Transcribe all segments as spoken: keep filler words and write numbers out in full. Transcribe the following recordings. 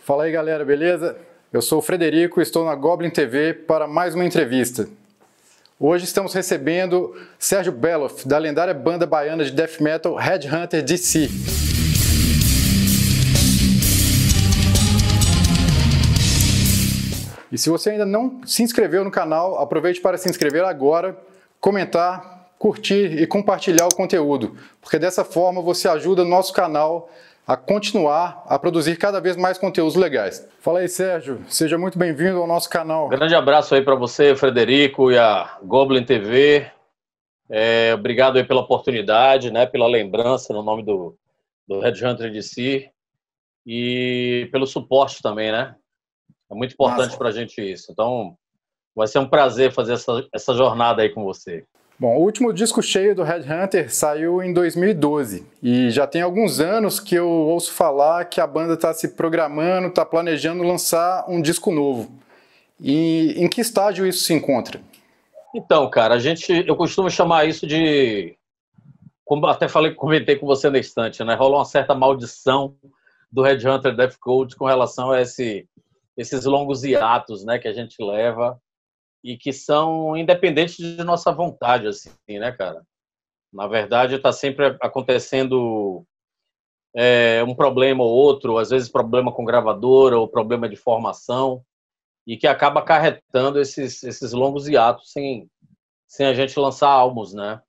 Fala aí, galera, beleza? Eu sou o Frederico e estou na Goblin T V para mais uma entrevista. Hoje estamos recebendo Sérgio Beloff, da lendária banda baiana de death metal Headhunter D C. E se você ainda não se inscreveu no canal, aproveite para se inscrever agora, comentar, curtir e compartilhar o conteúdo, porque dessa forma você ajuda o nosso canal a continuar a produzir cada vez mais conteúdos legais. Fala aí, Sérgio, seja muito bem-vindo ao nosso canal. Grande abraço aí para você, Frederico, e a Goblin T V. É, obrigado aí pela oportunidade, né, pela lembrança no nome do, do Headhunter D C e pelo suporte também, né? É muito importante para a gente isso. Então, vai ser um prazer fazer essa, essa jornada aí com você. Bom, o último disco cheio do Headhunter saiu em dois mil e doze e já tem alguns anos que eu ouço falar que a banda está se programando, está planejando lançar um disco novo. E em que estágio isso se encontra? Então, cara, a gente, eu costumo chamar isso de, como até falei, comentei com você na instante, né? Rola uma certa maldição do Headhunter Death Cult com relação a esse, esses longos hiatos, né, que a gente leva e que são independentes de nossa vontade, assim, né, cara? Na verdade, está sempre acontecendo é, um problema ou outro, às vezes problema com gravadora ou problema de formação, e que acaba acarretando esses, esses longos hiatos sem, sem a gente lançar álbuns, né?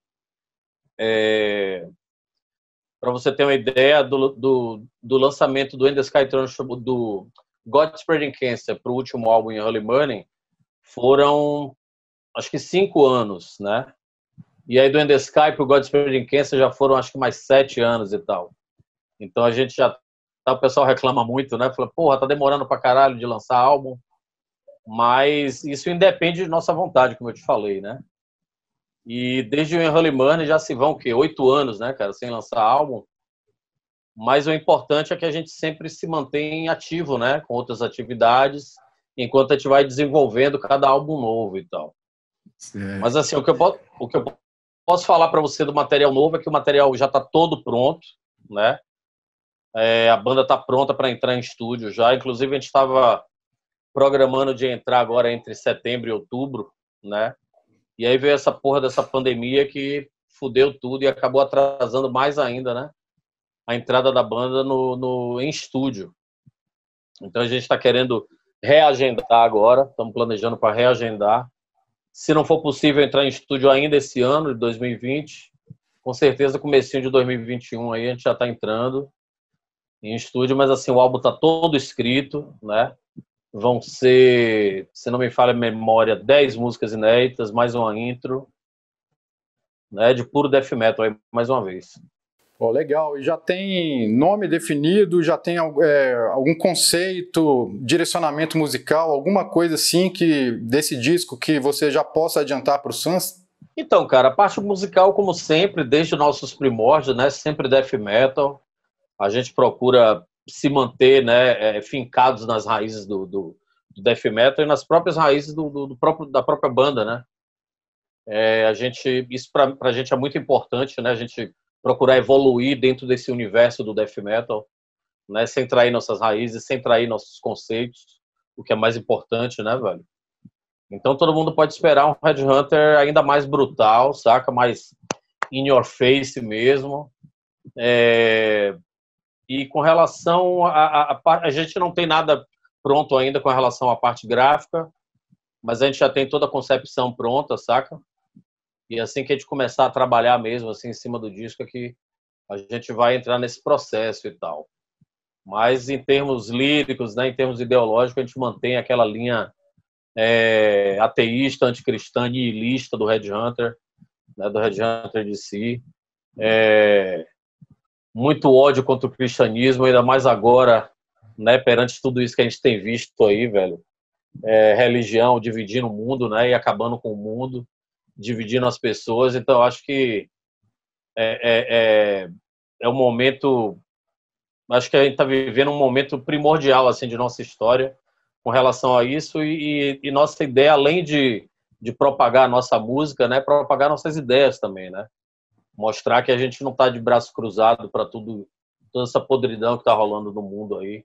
É, para você ter uma ideia do, do, do lançamento do In the Sky Eternal, do Godspreading Cancer para o último álbum em Holy Money, foram, acho que, cinco anos, né? E aí do In the Sky pro Godspreading Cancer já foram, acho que, mais sete anos e tal. Então a gente já... O pessoal reclama muito, né? Fala, porra, tá demorando pra caralho de lançar álbum. Mas isso independe de nossa vontade, como eu te falei, né? E desde o In Holy Money já se vão, o quê? Oito anos, né, cara? Sem lançar álbum. Mas o importante é que a gente sempre se mantém ativo, né? Com outras atividades, enquanto a gente vai desenvolvendo cada álbum novo e tal. Certo. Mas assim, o que eu posso, o que eu posso falar para você do material novo é que o material já está todo pronto, né? É, a banda está pronta para entrar em estúdio já. Inclusive, a gente estava programando de entrar agora entre setembro e outubro, né? E aí veio essa porra dessa pandemia que fudeu tudo e acabou atrasando mais ainda, né? A entrada da banda no, no, em estúdio. Então, a gente está querendo reagendar agora, estamos planejando para reagendar. Se não for possível entrar em estúdio ainda esse ano, de dois mil e vinte, com certeza comecinho de dois mil e vinte e um aí a gente já está entrando em estúdio, mas assim, o álbum está todo escrito, né? Vão ser, se não me falha a memória, dez músicas inéditas, mais uma intro, né? De puro death metal aí, mais uma vez. Oh, legal. E já tem nome definido, já tem é, algum conceito, direcionamento musical, alguma coisa assim que desse disco que você já possa adiantar para os fãs? Então, cara, a parte musical, como sempre, desde nossos primórdios, né, sempre death metal, a gente procura se manter, né, é, fincados nas raízes do, do, do death metal e nas próprias raízes do, do, do próprio, da própria banda, né? É, a gente, isso para a gente é muito importante, né? A gente procurar evoluir dentro desse universo do death metal, né? Sem trair nossas raízes, sem trair nossos conceitos, o que é mais importante, né, velho? Então todo mundo pode esperar um Headhunter ainda mais brutal, saca? Mais in your face mesmo. É... E com relação a, a, a... A gente não tem nada pronto ainda com relação à parte gráfica, mas a gente já tem toda a concepção pronta, saca? E assim que a gente começar a trabalhar mesmo, assim, em cima do disco, é que a gente vai entrar nesse processo e tal. Mas em termos líricos, né, em termos ideológicos, a gente mantém aquela linha é, ateísta, anticristã, nihilista do Headhunter, né, do Headhunter D C. É, muito ódio contra o cristianismo, ainda mais agora, né, perante tudo isso que a gente tem visto aí, velho. É, religião dividindo o mundo, né, e acabando com o mundo, dividindo as pessoas. Então eu acho que é, é, é, é um momento, acho que a gente está vivendo um momento primordial assim de nossa história com relação a isso, e, e nossa ideia, além de, de propagar a nossa música, né, propagar nossas ideias também, né, mostrar que a gente não está de braço cruzado para tudo, toda essa podridão que está rolando no mundo aí.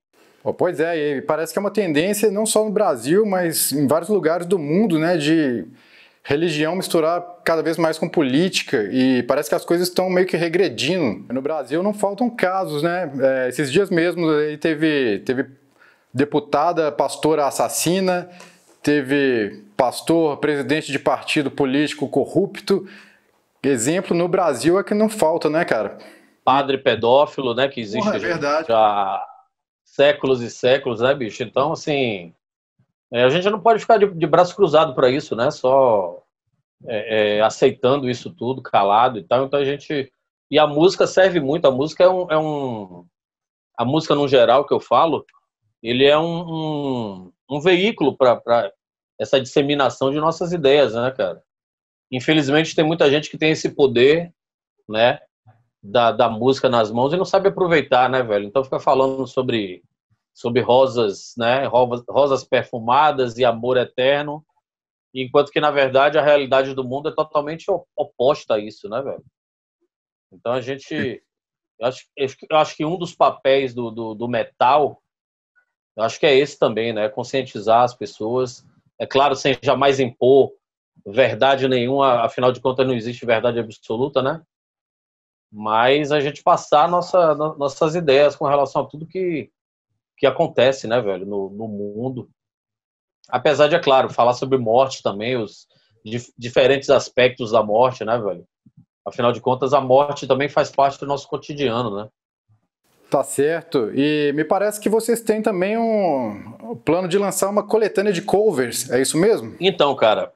Oh, pois é, e parece que é uma tendência não só no Brasil, mas em vários lugares do mundo, né, de religião misturar cada vez mais com política, e parece que as coisas estão meio que regredindo. No Brasil não faltam casos, né? É, esses dias mesmo aí teve, teve deputada, pastora assassina, teve pastor, presidente de partido político corrupto. Exemplo no Brasil é que não falta, né, cara? Padre pedófilo, né, que existe Porra, é verdade. já séculos e séculos, né, bicho? Então, assim, é, a gente não pode ficar de, de braço cruzado para isso, né? Só é, é, aceitando isso tudo, calado e tal. Então a gente... E a música serve muito. A música é um... É um... A música, no geral, que eu falo, ele é um, um, um veículo para essa disseminação de nossas ideias, né, cara? Infelizmente, tem muita gente que tem esse poder, né, da, da música nas mãos e não sabe aproveitar, né, velho? Então fica falando sobre, sobre rosas, né, rosas, rosas perfumadas e amor eterno, enquanto que, na verdade, a realidade do mundo é totalmente oposta a isso, né, velho? Então a gente... Eu acho, eu acho que um dos papéis do, do, do metal, eu acho que é esse também, né? Conscientizar as pessoas. É claro, sem jamais impor verdade nenhuma, afinal de contas não existe verdade absoluta, né? Mas a gente passar nossa, nossas ideias com relação a tudo que, que acontece, né, velho, no, no mundo. Apesar de, é claro, falar sobre morte também, os dif diferentes aspectos da morte, né, velho? Afinal de contas, a morte também faz parte do nosso cotidiano, né? Tá certo. E me parece que vocês têm também um plano de lançar uma coletânea de covers, é isso mesmo? Então, cara,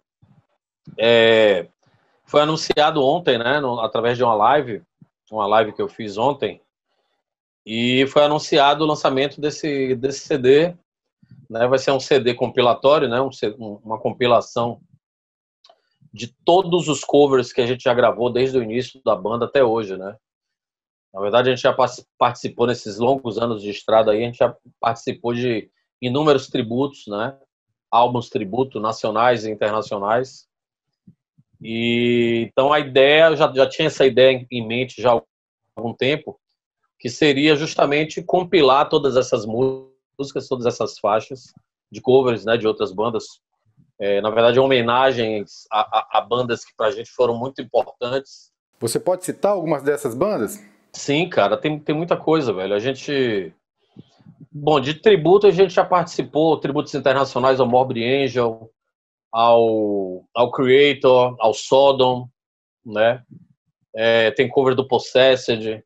é... foi anunciado ontem, né, no, através de uma live, uma live que eu fiz ontem, e foi anunciado o lançamento desse, desse C D, né, vai ser um C D compilatório, né, um, uma compilação de todos os covers que a gente já gravou desde o início da banda até hoje, né. Na verdade, a gente já participou nesses longos anos de estrada aí, a gente já participou de inúmeros tributos, né, álbuns tributo nacionais e internacionais. E então a ideia, eu já, já tinha essa ideia em mente já há algum tempo, que seria justamente compilar todas essas músicas, todas essas faixas de covers, né, de outras bandas, é, na verdade homenagens a, a, a bandas que pra gente foram muito importantes. Você pode citar algumas dessas bandas? Sim, cara, tem, tem muita coisa, velho. A gente... Bom, de tributo a gente já participou, tributos internacionais ao Morbid Angel, ao, ao Creator, ao Sodom, né? É, tem cover do Possessed,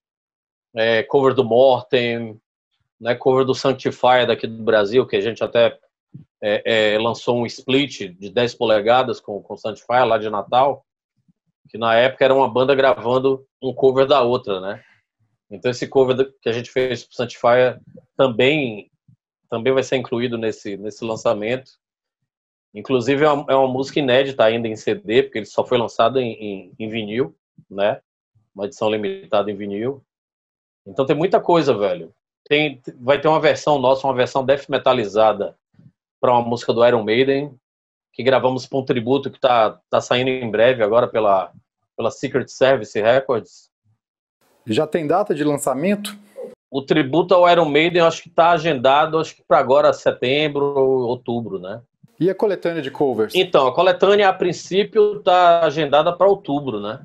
é, cover do Mortem, né? Cover do Sanctifier daqui do Brasil, que a gente até é, é, lançou um split de dez polegadas com o Sanctifier lá de Natal, que na época era uma banda gravando um cover da outra, né? Então esse cover que a gente fez pro Sanctifier também, também vai ser incluído nesse, nesse lançamento. Inclusive é uma, é uma música inédita ainda em C D, porque ele só foi lançado em, em, em vinil, né? Uma edição limitada em vinil. Então tem muita coisa, velho. Tem, vai ter uma versão nossa, uma versão death metalizada para uma música do Iron Maiden, que gravamos para um tributo que tá, tá saindo em breve agora pela, pela Secret Service Records. Já tem data de lançamento? O tributo ao Iron Maiden, eu acho que está agendado, acho que para agora setembro ou outubro, né? E a coletânea de covers? Então, a coletânea, a princípio, está agendada para outubro, né?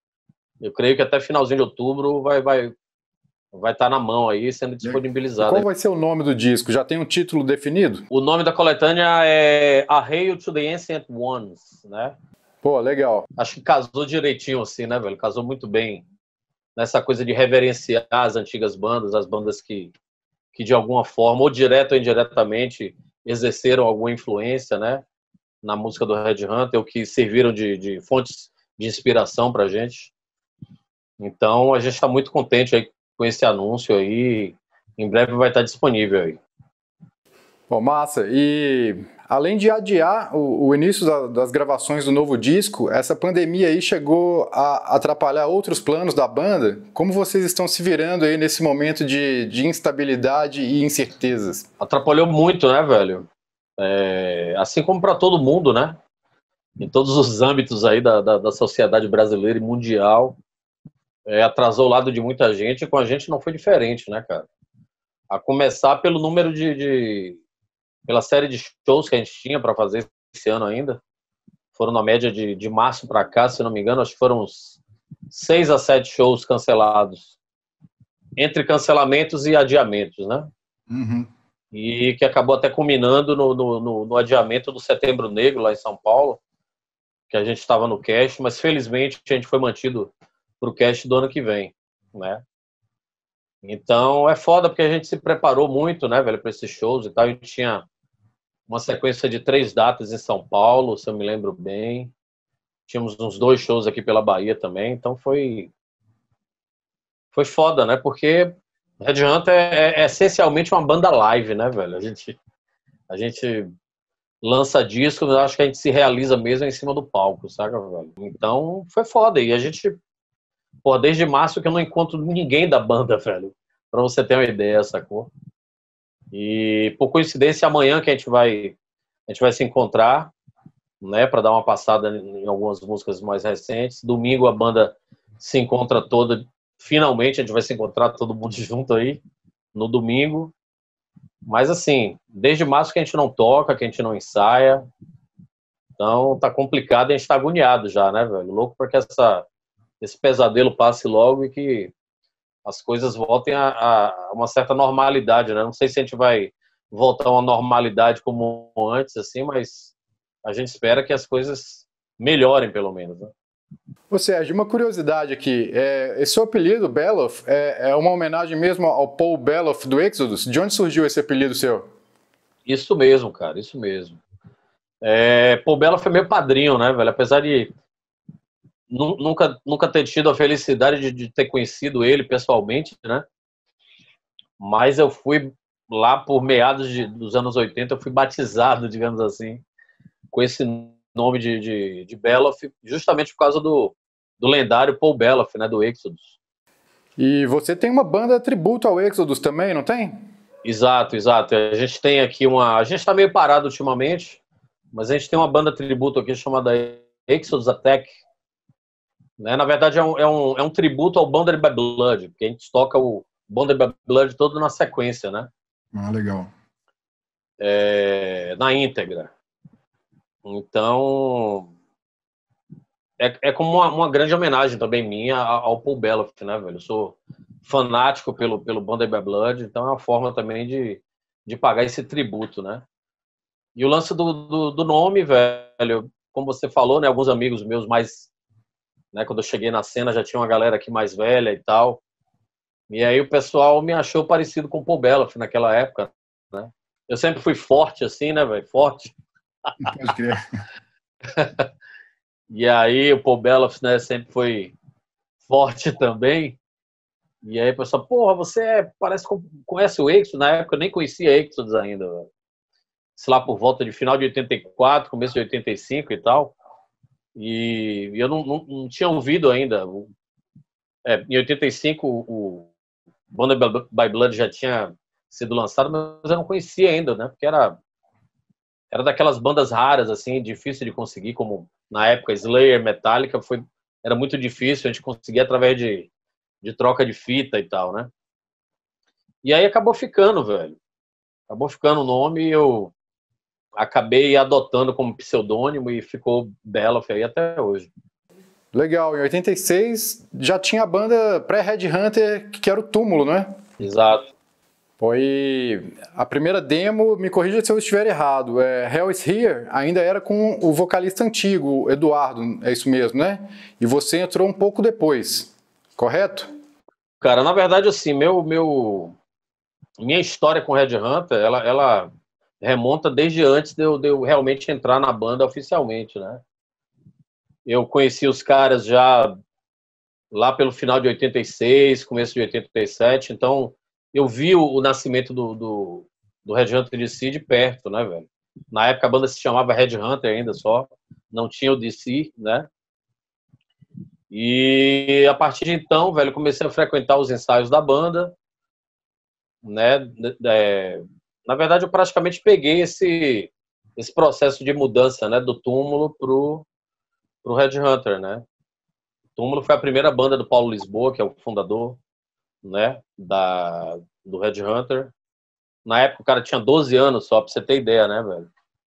Eu creio que até finalzinho de outubro vai vai vai estar tá na mão aí, sendo disponibilizado. E qual vai ser o nome do disco? Já tem um título definido? O nome da coletânea é A Hail to the Ancient Ones, né? Pô, legal. Acho que casou direitinho assim, né, velho? Casou muito bem nessa coisa de reverenciar as antigas bandas, as bandas que, que de alguma forma, ou direto ou indiretamente, exerceram alguma influência, né, na música do Red Hunter, ou que serviram de, de fontes de inspiração pra gente. Então, a gente está muito contente aí com esse anúncio aí. Em breve vai estar disponível aí. Bom, massa. E além de adiar o, o início da, das gravações do novo disco, essa pandemia aí chegou a atrapalhar outros planos da banda? Como vocês estão se virando aí nesse momento de, de instabilidade e incertezas? Atrapalhou muito, né, velho? É, assim como para todo mundo, né? Em todos os âmbitos aí da, da, da sociedade brasileira e mundial. É, atrasou o lado de muita gente, e com a gente não foi diferente, né, cara? A começar pelo número de, de pela série de shows que a gente tinha para fazer esse ano ainda. Foram na média de, de março para cá, se não me engano, acho que foram uns seis a sete shows cancelados. Entre cancelamentos e adiamentos, né? Uhum. E que acabou até culminando no, no, no, no adiamento do Setembro Negro, lá em São Paulo, que a gente estava no cast, mas felizmente a gente foi mantido para o cast do ano que vem, né? Então é foda porque a gente se preparou muito, né, velho, para esses shows e tal. A gente tinha uma sequência de três datas em São Paulo, se eu me lembro bem. Tínhamos uns dois shows aqui pela Bahia também, então foi foi foda, né? Porque Red Hunter é, é essencialmente uma banda live, né, velho? A gente a gente lança disco, eu acho que a gente se realiza mesmo em cima do palco, saca, velho? Então foi foda. E a gente, pô, desde março que eu não encontro ninguém da banda, velho. Pra você ter uma ideia, sacou? E por coincidência, amanhã que a gente vai a gente vai se encontrar, né, para dar uma passada em algumas músicas mais recentes. Domingo a banda se encontra toda, finalmente a gente vai se encontrar todo mundo junto aí no domingo. Mas assim, desde março que a gente não toca, que a gente não ensaia. Então tá complicado e a gente tá agoniado já, né, velho? Louco porque essa, esse pesadelo passe logo e que as coisas voltem a, a uma certa normalidade, né? Não sei se a gente vai voltar a uma normalidade como antes, assim, mas a gente espera que as coisas melhorem, pelo menos, né? Ô Sérgio, uma curiosidade aqui, é, esse seu apelido, Beloff, é, é uma homenagem mesmo ao Paul Beloff do Exodus? De onde surgiu esse apelido seu? Isso mesmo, cara, isso mesmo. É, Paul Beloff foi meu padrinho, né, velho? Apesar de nunca, nunca ter tido a felicidade de, de ter conhecido ele pessoalmente, né? Mas eu fui lá por meados de, dos anos oitenta, eu fui batizado, digamos assim, com esse nome de, de, de Beloff, justamente por causa do, do lendário Paul Beloff, né, do Exodus. E você tem uma banda tributo ao Exodus também, não tem? Exato, exato. A gente tem aqui uma... A gente está meio parado ultimamente, mas a gente tem uma banda tributo aqui chamada Exodus Attack. Né? Na verdade, é um, é, um, é um tributo ao Bonded by Blood, porque a gente toca o Bonded by Blood todo na sequência, né? Ah, legal. É, na íntegra. Então, é, é como uma, uma grande homenagem também minha ao Paul Beloff, né, velho? Eu sou fanático pelo, pelo Bonded by Blood, então é uma forma também de, de pagar esse tributo, né? E o lance do, do, do nome, velho, como você falou, né? Alguns amigos meus mais... Né, quando eu cheguei na cena já tinha uma galera aqui mais velha e tal. E aí o pessoal me achou parecido com o Paul Beloff naquela época, né? Eu sempre fui forte assim, né, velho? Forte. Pode crer. E aí o Paul Beloff, né, sempre foi forte também. E aí o pessoal, porra, você é, parece que conhece o Exodus. Na época eu nem conhecia Exodus ainda, velho. Sei lá, por volta de final de oitenta e quatro, começo de oitenta e cinco e tal. E eu não, não, não tinha ouvido ainda. É, em oitenta e cinco o Bonded by Blood já tinha sido lançado, mas eu não conhecia ainda, né? Porque era, era daquelas bandas raras, assim, difícil de conseguir, como na época Slayer, Metallica, foi, era muito difícil, a gente conseguia através de, de troca de fita e tal, né? E aí acabou ficando, velho. Acabou ficando o nome e eu acabei adotando como pseudônimo e ficou Beloff aí até hoje. Legal, em oitenta e seis já tinha a banda pré-Red Hunter, que era o Túmulo, né? Exato. Foi a primeira demo, me corrija se eu estiver errado, é Hell is Here ainda era com o vocalista antigo, Eduardo, é isso mesmo, né? E você entrou um pouco depois, correto? Cara, na verdade, assim, meu, meu, minha história com Red Hunter, ela, ela remonta desde antes de eu, de eu realmente entrar na banda oficialmente, né? Eu conheci os caras já lá pelo final de oitenta e seis, começo de oitenta e sete, então eu vi o, o nascimento do, do, do Red Hunter D C de perto, né, velho? Na época a banda se chamava Red Hunter ainda só, não tinha o D C, né? E a partir de então, velho, comecei a frequentar os ensaios da banda, né? É, na verdade, eu praticamente peguei esse, esse processo de mudança, né, do Túmulo pro, pro Red Hunter, né? Túmulo foi a primeira banda do Paulo Lisboa, que é o fundador, né, da, do Red Hunter. Na época o cara tinha doze anos só, pra você ter ideia, né, velho?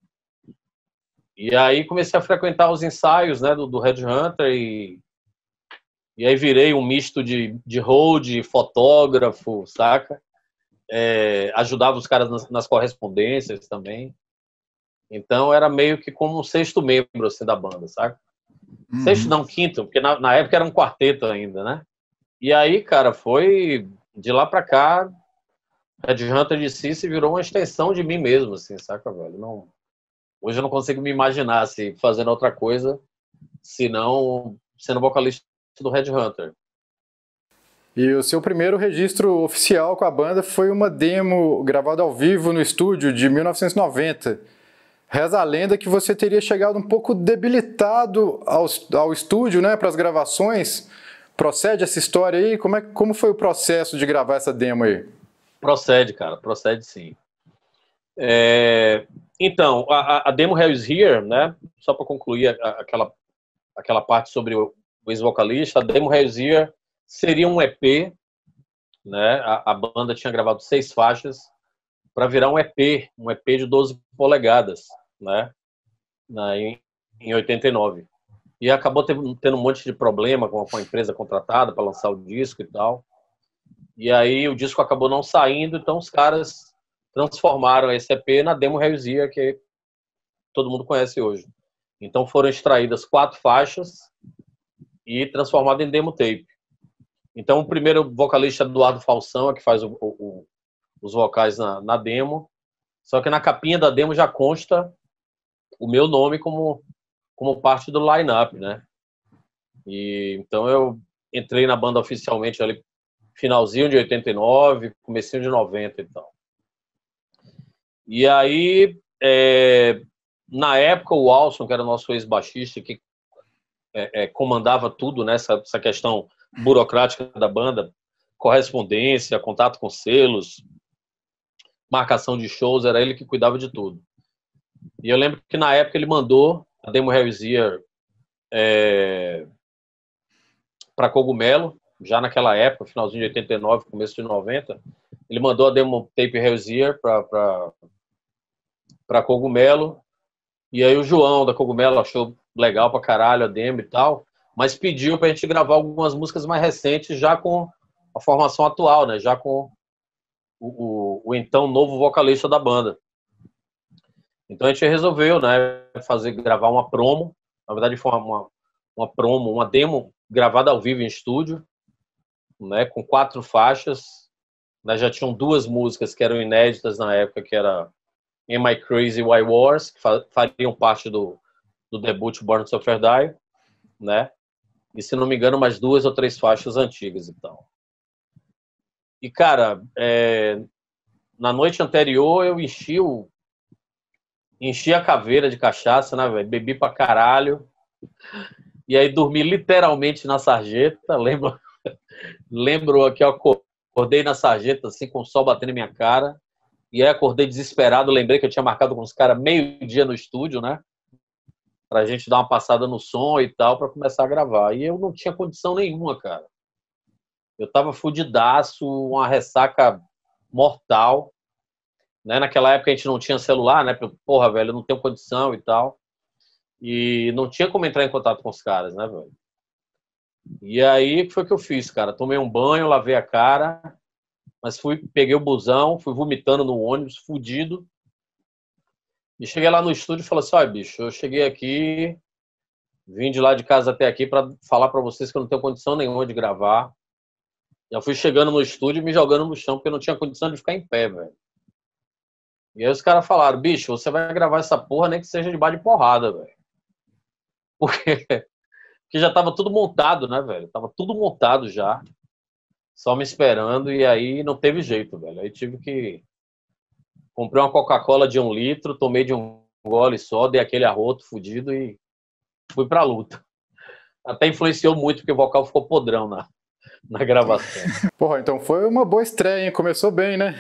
E aí comecei a frequentar os ensaios, né, do, do Red Hunter e, e aí virei um misto de, de road, fotógrafo, saca? É, ajudava os caras nas, nas correspondências também. Então era meio que como um sexto membro assim, da banda, saca? Uhum. Sexto não, quinto, porque na, na época era um quarteto ainda, né? E aí, cara, foi de lá pra cá, Red Hunter de si se virou uma extensão de mim mesmo, assim, saca, velho? Não, hoje eu não consigo me imaginar assim, fazendo outra coisa, senão sendo vocalista do Red Hunter. E o seu primeiro registro oficial com a banda foi uma demo gravada ao vivo no estúdio de mil novecentos e noventa. Reza a lenda que você teria chegado um pouco debilitado ao, ao estúdio, né, para as gravações. Procede essa história aí? Como, é, como foi o processo de gravar essa demo aí? Procede, cara, procede sim. É, então, a, a demo Hell is Here, né, só para concluir a, a, aquela, aquela parte sobre o, o ex-vocalista, a demo Hell is Here seria um E P, né, a, a banda tinha gravado seis faixas para virar um E P, um E P de doze polegadas, né, na, em, em oitenta e nove. E acabou tendo, tendo um monte de problema com a, com a empresa contratada para lançar o disco e tal. E aí o disco acabou não saindo, então os caras transformaram esse E P na demo Hell is Here, que todo mundo conhece hoje. Então foram extraídas quatro faixas e transformado em demo tape. Então o primeiro vocalista é Eduardo Falsão, é que faz o, o, os vocais na, na demo, só que na capinha da demo já consta o meu nome como, como parte do line-up, né? E, então eu entrei na banda oficialmente ali finalzinho de oitenta e nove, comecinho de noventa e tal. E aí, é, na época, o Alson, que era o nosso ex-baixista, que é, é, comandava tudo, né, essa, essa questão burocrática da banda, correspondência, contato com selos, marcação de shows, era ele que cuidava de tudo. E eu lembro que na época ele mandou a demo Hell is Here é, para Cogumelo, já naquela época, finalzinho de oitenta e nove, começo de noventa, ele mandou a demo tape Hell is Here para para Cogumelo, e aí o João da Cogumelo achou legal pra caralho a demo e tal, mas pediu pra gente gravar algumas músicas mais recentes, já com a formação atual, né, já com o, o, o então novo vocalista da banda. Então a gente resolveu, né, fazer, gravar uma promo, na verdade foi uma, uma promo, uma demo gravada ao vivo em estúdio, né, com quatro faixas, né, já tinham duas músicas que eram inéditas na época, que era Am I Crazy Why Wars, que fariam parte do, do debut Born to Suffer Die, né? E, se não me engano, mais duas ou três faixas antigas e tal. E, cara, é, na noite anterior eu enchi, o, enchi a caveira de cachaça, né, velho? Bebi pra caralho. E aí dormi literalmente na sarjeta. Lembro, lembro que eu acordei na sarjeta, assim, com o sol batendo em minha cara. E aí acordei desesperado, lembrei que eu tinha marcado com os caras meio-dia no estúdio, né? Pra gente dar uma passada no som e tal, pra começar a gravar. E eu não tinha condição nenhuma, cara. Eu tava fudidaço, uma ressaca mortal. Né? Naquela época a gente não tinha celular, né? Porra, velho, eu não tenho condição e tal. E não tinha como entrar em contato com os caras, né, velho? E aí, o que foi que eu fiz, cara? Tomei um banho, lavei a cara... Mas fui, peguei o busão, fui vomitando no ônibus, fudido. E cheguei lá no estúdio e falei assim, olha, bicho, eu cheguei aqui, vim de lá de casa até aqui para falar para vocês que eu não tenho condição nenhuma de gravar. Já fui chegando no estúdio e me jogando no chão, porque eu não tinha condição de ficar em pé, velho. E aí os caras falaram, bicho, você vai gravar essa porra nem que seja de bar de porrada, velho. Porque, porque já tava tudo montado, né, velho? Tava tudo montado já. Só me esperando, e aí não teve jeito, velho. Aí tive que... Comprei uma Coca-Cola de um litro, tomei de um gole só, dei aquele arroto fudido e fui pra luta. Até influenciou muito, porque o vocal ficou podrão na, na gravação. Porra, então foi uma boa estreia, hein? Começou bem, né?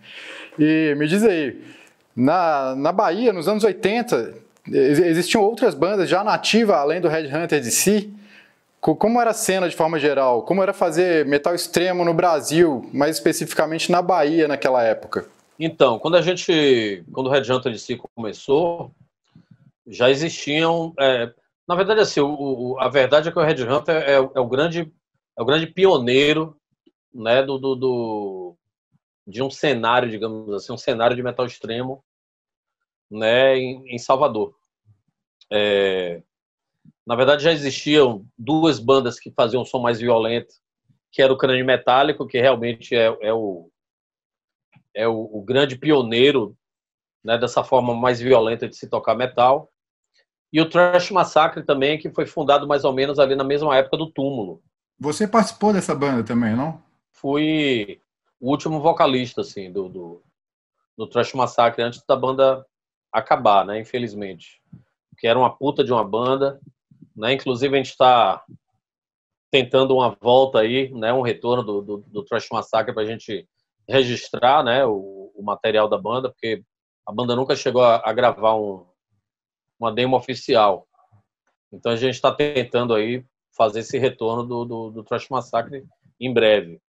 E me diz aí, na, na Bahia, nos anos oitenta, existiam outras bandas já nativas, além do Red Hunter de si? Como era a cena de forma geral? Como era fazer metal extremo no Brasil, mais especificamente na Bahia naquela época? Então, quando a gente, quando o Red Hunter D C começou, já existiam, é, na verdade, assim, o, o, a verdade é que o Red Hunter é, é o grande, é o grande pioneiro, né, do, do, do, de um cenário, digamos assim, um cenário de metal extremo, né, em, em Salvador. É, na verdade, já existiam duas bandas que faziam um som mais violento, que era o Crânio Metálico, que realmente é, é, o, é o, o grande pioneiro, né, dessa forma mais violenta de se tocar metal. E o Thrash Massacre também, que foi fundado mais ou menos ali na mesma época do Túmulo. Você participou dessa banda também, não? Fui o último vocalista, assim, do, do, do Thrash Massacre, antes da banda acabar, né, infelizmente. Que era uma puta de uma banda, né, inclusive a gente está tentando uma volta aí, né, um retorno do, do, do Thrash Massacre para a gente registrar, né, o, o material da banda, porque a banda nunca chegou a, a gravar um, uma demo oficial. Então a gente está tentando aí fazer esse retorno do, do, do Thrash Massacre em breve.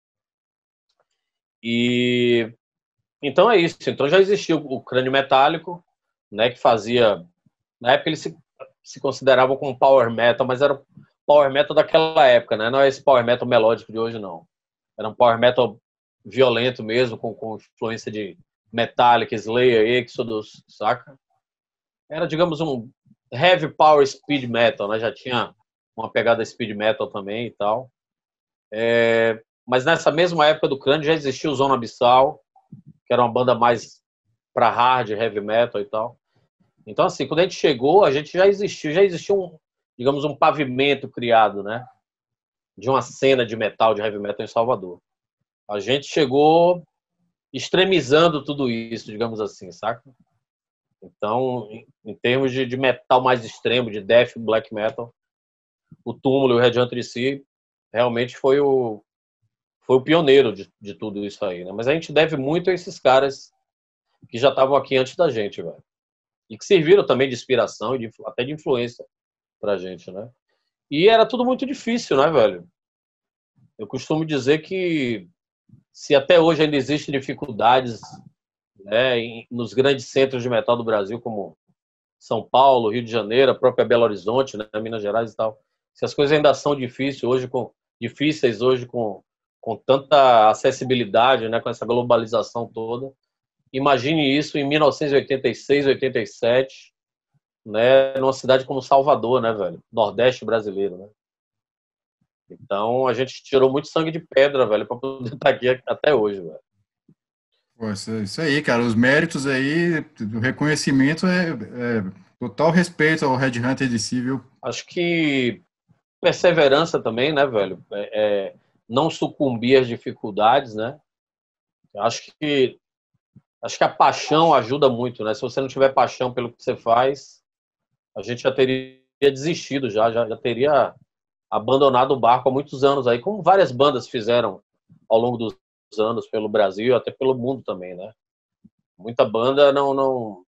E então é isso. Então já existia o Crânio Metálico, né, que fazia, na época eles se, se consideravam como power metal, mas era power metal daquela época, né? Não é esse power metal melódico de hoje, não. Era um power metal violento mesmo, com, com influência de Metallica, Slayer, Exodus, saca? Era, digamos, um heavy power speed metal, né? Já tinha uma pegada speed metal também e tal. É, mas nessa mesma época do Crânio já existia o Zona Abissal, que era uma banda mais para hard, heavy metal e tal. Então, assim, quando a gente chegou, a gente já existiu, já existia um, digamos, um pavimento criado, né? De uma cena de metal, de heavy metal em Salvador. A gente chegou extremizando tudo isso, digamos assim, saca? Então, em, em termos de, de metal mais extremo, de death, black metal, o Túmulo e o Red Hunter D C realmente foi o, foi o pioneiro de, de tudo isso aí, né? Mas a gente deve muito a esses caras que já estavam aqui antes da gente, velho. E que serviram também de inspiração e de, até de influência pra gente, né? E era tudo muito difícil, né, velho? Eu costumo dizer que se até hoje ainda existem dificuldades, né, em, nos grandes centros de metal do Brasil, como São Paulo, Rio de Janeiro, a própria Belo Horizonte, né, Minas Gerais e tal, se as coisas ainda são difíceis hoje com, difíceis hoje com, com tanta acessibilidade, né, com essa globalização toda, imagine isso em mil novecentos e oitenta e seis, oitenta e sete, né, numa cidade como Salvador, né, velho? Nordeste brasileiro, né? Então a gente tirou muito sangue de pedra, velho, para poder estar aqui até hoje, velho. Pô, isso, isso aí, cara, os méritos aí, o reconhecimento é, é total respeito ao Red Hunter D C, viu? Acho que perseverança também, né, velho? É, é, não sucumbir às dificuldades, né? Acho que acho que a paixão ajuda muito, né? Se você não tiver paixão pelo que você faz, a gente já teria desistido, já, já, já teria abandonado o barco há muitos anos aí, como várias bandas fizeram ao longo dos anos pelo Brasil, até pelo mundo também, né? Muita banda não, não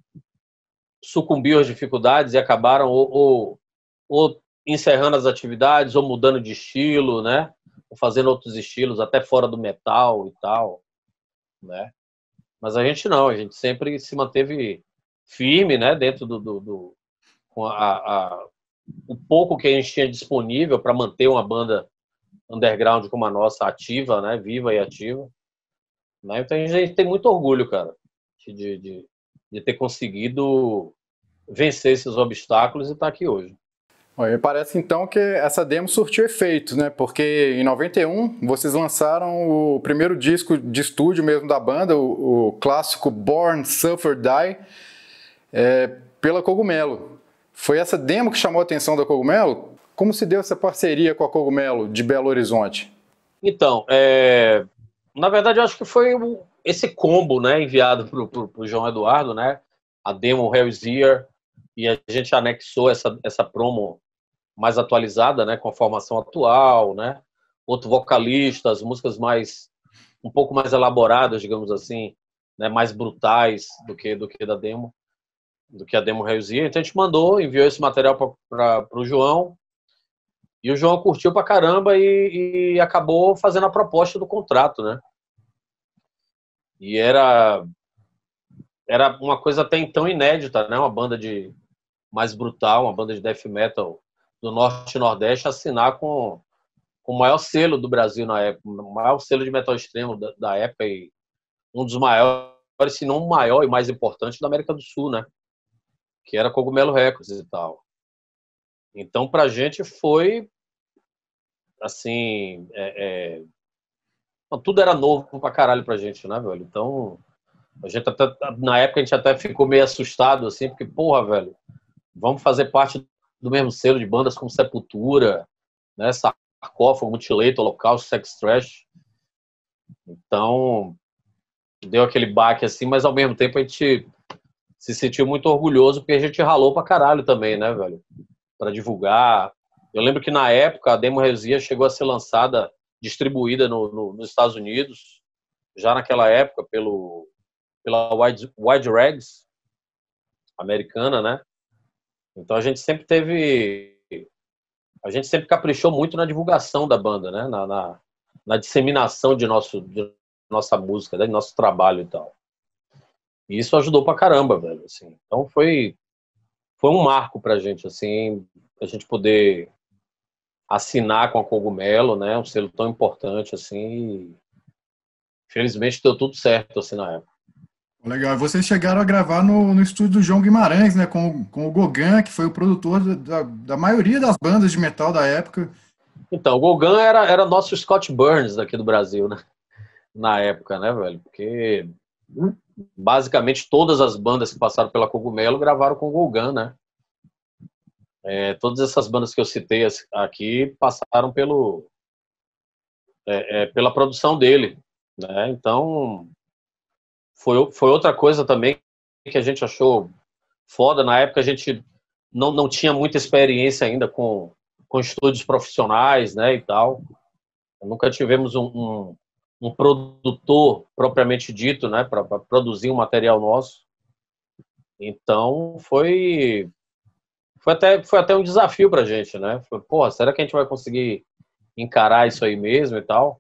sucumbiu às dificuldades e acabaram ou, ou, ou encerrando as atividades, ou mudando de estilo, né? Ou fazendo outros estilos, até fora do metal e tal, né? Mas a gente não, a gente sempre se manteve firme, né? Dentro do, do, do com a, a, o pouco que a gente tinha disponível para manter uma banda underground como a nossa ativa, né? Viva e ativa. Né? Então a gente tem muito orgulho, cara, de, de, de ter conseguido vencer esses obstáculos e estar aqui hoje. Olha, parece então que essa demo surtiu efeito, né? Porque em noventa e um vocês lançaram o primeiro disco de estúdio mesmo da banda, o, o clássico Born, Suffer, Die, é, pela Cogumelo. Foi essa demo que chamou a atenção da Cogumelo? Como se deu essa parceria com a Cogumelo de Belo Horizonte? Então, é, na verdade eu acho que foi esse combo, né, enviado para o João Eduardo, né? A demo Hell is Here, e a gente anexou essa, essa promo mais atualizada, né, com a formação atual, né, outro vocalista, as músicas mais um pouco mais elaboradas, digamos assim, né, mais brutais do que do que da demo, do que a demo Hell's Year. Então a gente mandou, enviou esse material para o João, e o João curtiu pra caramba e, e acabou fazendo a proposta do contrato, né? E era, era uma coisa até então inédita, né? Uma banda de mais brutal, uma banda de death metal do Norte e Nordeste assinar com, com o maior selo do Brasil na época, o maior selo de metal extremo da, da época e um dos maiores, se não o maior e mais importante da América do Sul, né? Que era Cogumelo Records e tal. Então, pra gente foi assim, é, é... tudo era novo pra caralho pra gente, né, velho? Então, a gente até, na época a gente até ficou meio assustado, assim, porque, porra, velho, vamos fazer parte do mesmo selo de bandas como Sepultura, né, Sarcófago, Mutilator, Holocausto, Sex Trash. Então, deu aquele baque, assim, mas ao mesmo tempo a gente se sentiu muito orgulhoso porque a gente ralou pra caralho também, né, velho? Pra divulgar. Eu lembro que na época a Demo Heresia chegou a ser lançada, distribuída no, no, nos Estados Unidos, já naquela época, pelo, pela Wide, Wide Rags americana, né? Então a gente sempre teve... A gente sempre caprichou muito na divulgação da banda, né? Na, na, na disseminação de, nosso, de nossa música, né? De nosso trabalho e tal. E isso ajudou pra caramba, velho. Assim. Então foi, foi um marco pra gente, assim, a gente poder assinar com a Cogumelo, né? Um selo tão importante, assim. E, felizmente deu tudo certo, assim, na época. Legal. Vocês chegaram a gravar no, no estúdio do João Guimarães, né? Com, com o Gauguin, que foi o produtor da, da maioria das bandas de metal da época. Então, o Gauguin era, era nosso Scott Burns daqui do Brasil, né? Na época, né, velho? Porque basicamente todas as bandas que passaram pela Cogumelo gravaram com o Gauguin, né? É, todas essas bandas que eu citei aqui passaram pelo, é, é, pela produção dele, né? Então, foi, foi outra coisa também que a gente achou foda. Na época a gente não, não tinha muita experiência ainda com, com estúdios profissionais, né, e tal. Nunca tivemos um, um, um produtor propriamente dito, né, para produzir um material nosso. Então, foi... Foi até, foi até um desafio pra gente, né? Foi, porra, será que a gente vai conseguir encarar isso aí mesmo e tal?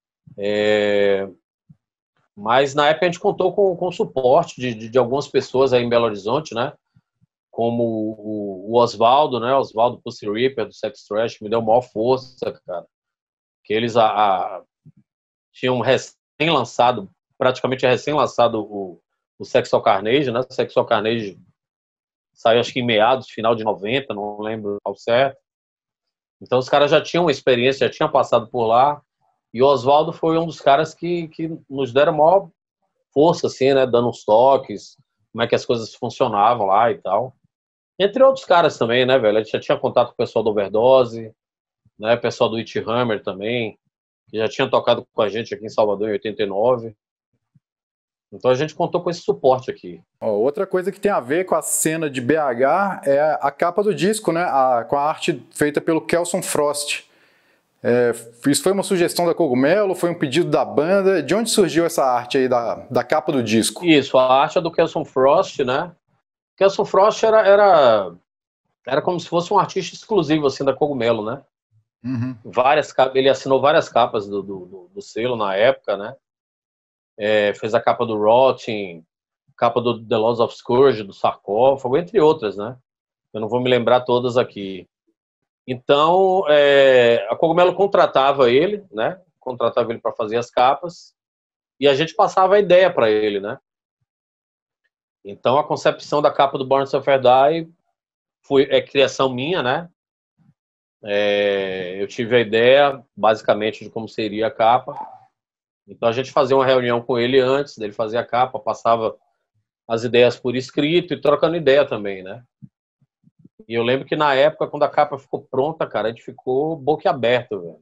É... Mas na época a gente contou com, com o suporte de, de, de algumas pessoas aí em Belo Horizonte, né? Como o, o Oswaldo, né? Oswaldo Pussy Ripper, do Sex Trash, me deu maior força, cara. Que eles a, a, tinham recém-lançado, praticamente recém-lançado o, o Sexual Carnage, né? Sexual Carnage saiu acho que em meados, final de noventa, não lembro ao certo. Então os caras já tinham uma experiência, já tinham passado por lá. E o Oswaldo foi um dos caras que, que nos deram maior força, assim, né? Dando uns toques, como é que as coisas funcionavam lá e tal. Entre outros caras também, né, velho? A gente já tinha contato com o pessoal do Overdose, né? O pessoal do It Hammer também, que já tinha tocado com a gente aqui em Salvador em oitenta e nove. Então a gente contou com esse suporte aqui. Ó, outra coisa que tem a ver com a cena de B H é a capa do disco, né? A, com a arte feita pelo Kelson Frost. É, isso foi uma sugestão da Cogumelo? Foi um pedido da banda? De onde surgiu essa arte aí da, da capa do disco? Isso, a arte é do Kelson Frost, né? Kelson Frost era, era, era como se fosse um artista exclusivo assim, da Cogumelo, né? Uhum. Várias, ele assinou várias capas do, do, do selo na época, né? É, fez a capa do Rotting, capa do The Laws of Scourge, do Sarcófago, entre outras, né? Eu não vou me lembrar todas aqui. Então, é, a Cogumelo contratava ele, né? Contratava ele para fazer as capas e a gente passava a ideia para ele, né? Então, a concepção da capa do Born to Suffer Die foi, é criação minha, né? É, eu tive a ideia, basicamente, de como seria a capa. Então, a gente fazia uma reunião com ele antes dele fazer a capa, passava as ideias por escrito e trocando ideia também, né? E eu lembro que na época, quando a capa ficou pronta, cara, a gente ficou boquiaberto, velho.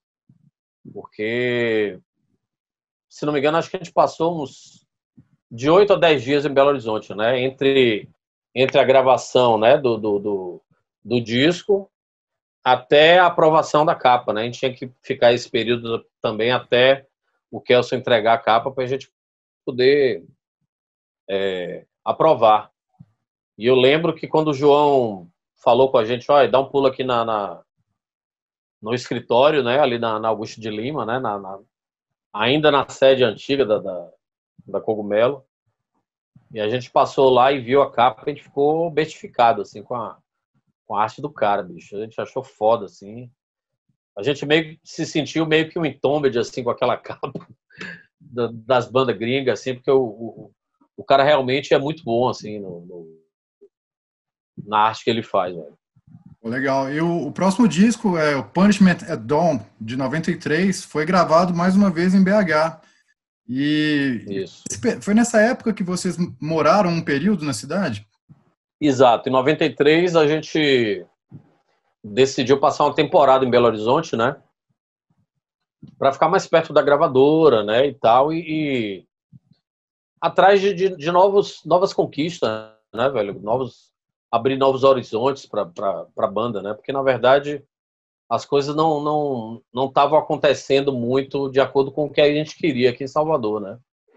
Porque, se não me engano, acho que a gente passou uns de oito a dez dias em Belo Horizonte, né? Entre, entre a gravação, né, do, do, do, do disco até a aprovação da capa, né? A gente tinha que ficar esse período também até o Kelson entregar a capa para a gente poder é, aprovar. E eu lembro que quando o João falou com a gente, olha, dá um pulo aqui na, na, no escritório, né, ali na, na Augusto de Lima, né, na, na, ainda na sede antiga da, da, da Cogumelo. E a gente passou lá e viu a capa e a gente ficou bestificado, assim, com a, com a arte do cara, bicho. A gente achou foda, assim. A gente meio se sentiu meio que um Entombed, assim, com aquela capa das bandas gringas, assim, porque o, o, o cara realmente é muito bom, assim, no, no, na arte que ele faz, velho. Legal. E o, o próximo disco é o Punishment at Dawn, de noventa e três, foi gravado mais uma vez em B H. E Isso. Foi nessa época que vocês moraram um período na cidade? Exato. Em noventa e três a gente decidiu passar uma temporada em Belo Horizonte, né? Para ficar mais perto da gravadora, né? E tal. E, e atrás de, de, de novos, novas conquistas, né, velho? Novos, abrir novos horizontes para a banda, né? Porque, na verdade, as coisas não não não estavam acontecendo muito de acordo com o que a gente queria aqui em Salvador, né?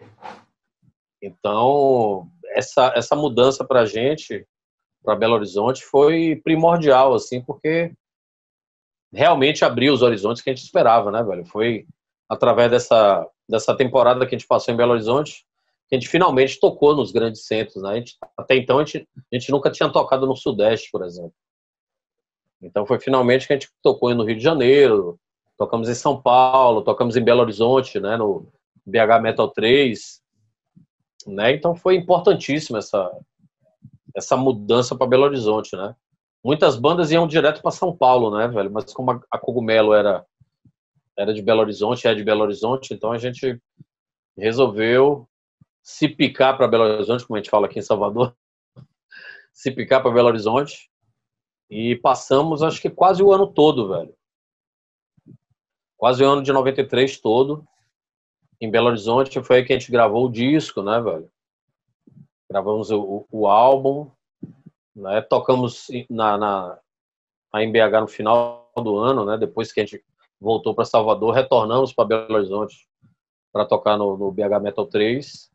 Então, essa, essa mudança para a gente, para Belo Horizonte, foi primordial, assim, porque realmente abriu os horizontes que a gente esperava, né, velho? Foi através dessa, dessa temporada que a gente passou em Belo Horizonte que a gente finalmente tocou nos grandes centros, né? A gente, até então, a gente, a gente nunca tinha tocado no Sudeste, por exemplo. Então, foi finalmente que a gente tocou no Rio de Janeiro, tocamos em São Paulo, tocamos em Belo Horizonte, né, no B H Metal três, né? Então, foi importantíssima essa, essa mudança para Belo Horizonte, né? Muitas bandas iam direto para São Paulo, né, velho? Mas como a Cogumelo era, era de Belo Horizonte, é de Belo Horizonte, então a gente resolveu se picar para Belo Horizonte, como a gente fala aqui em Salvador, se picar para Belo Horizonte, e passamos, acho que quase o ano todo, velho. Quase o ano de noventa e três todo, em Belo Horizonte. Foi aí que a gente gravou o disco, né, velho? Gravamos o, o álbum, né? Tocamos na, na, na M B H no final do ano, né? Depois que a gente voltou para Salvador, retornamos para Belo Horizonte para tocar no, no B H Metal três.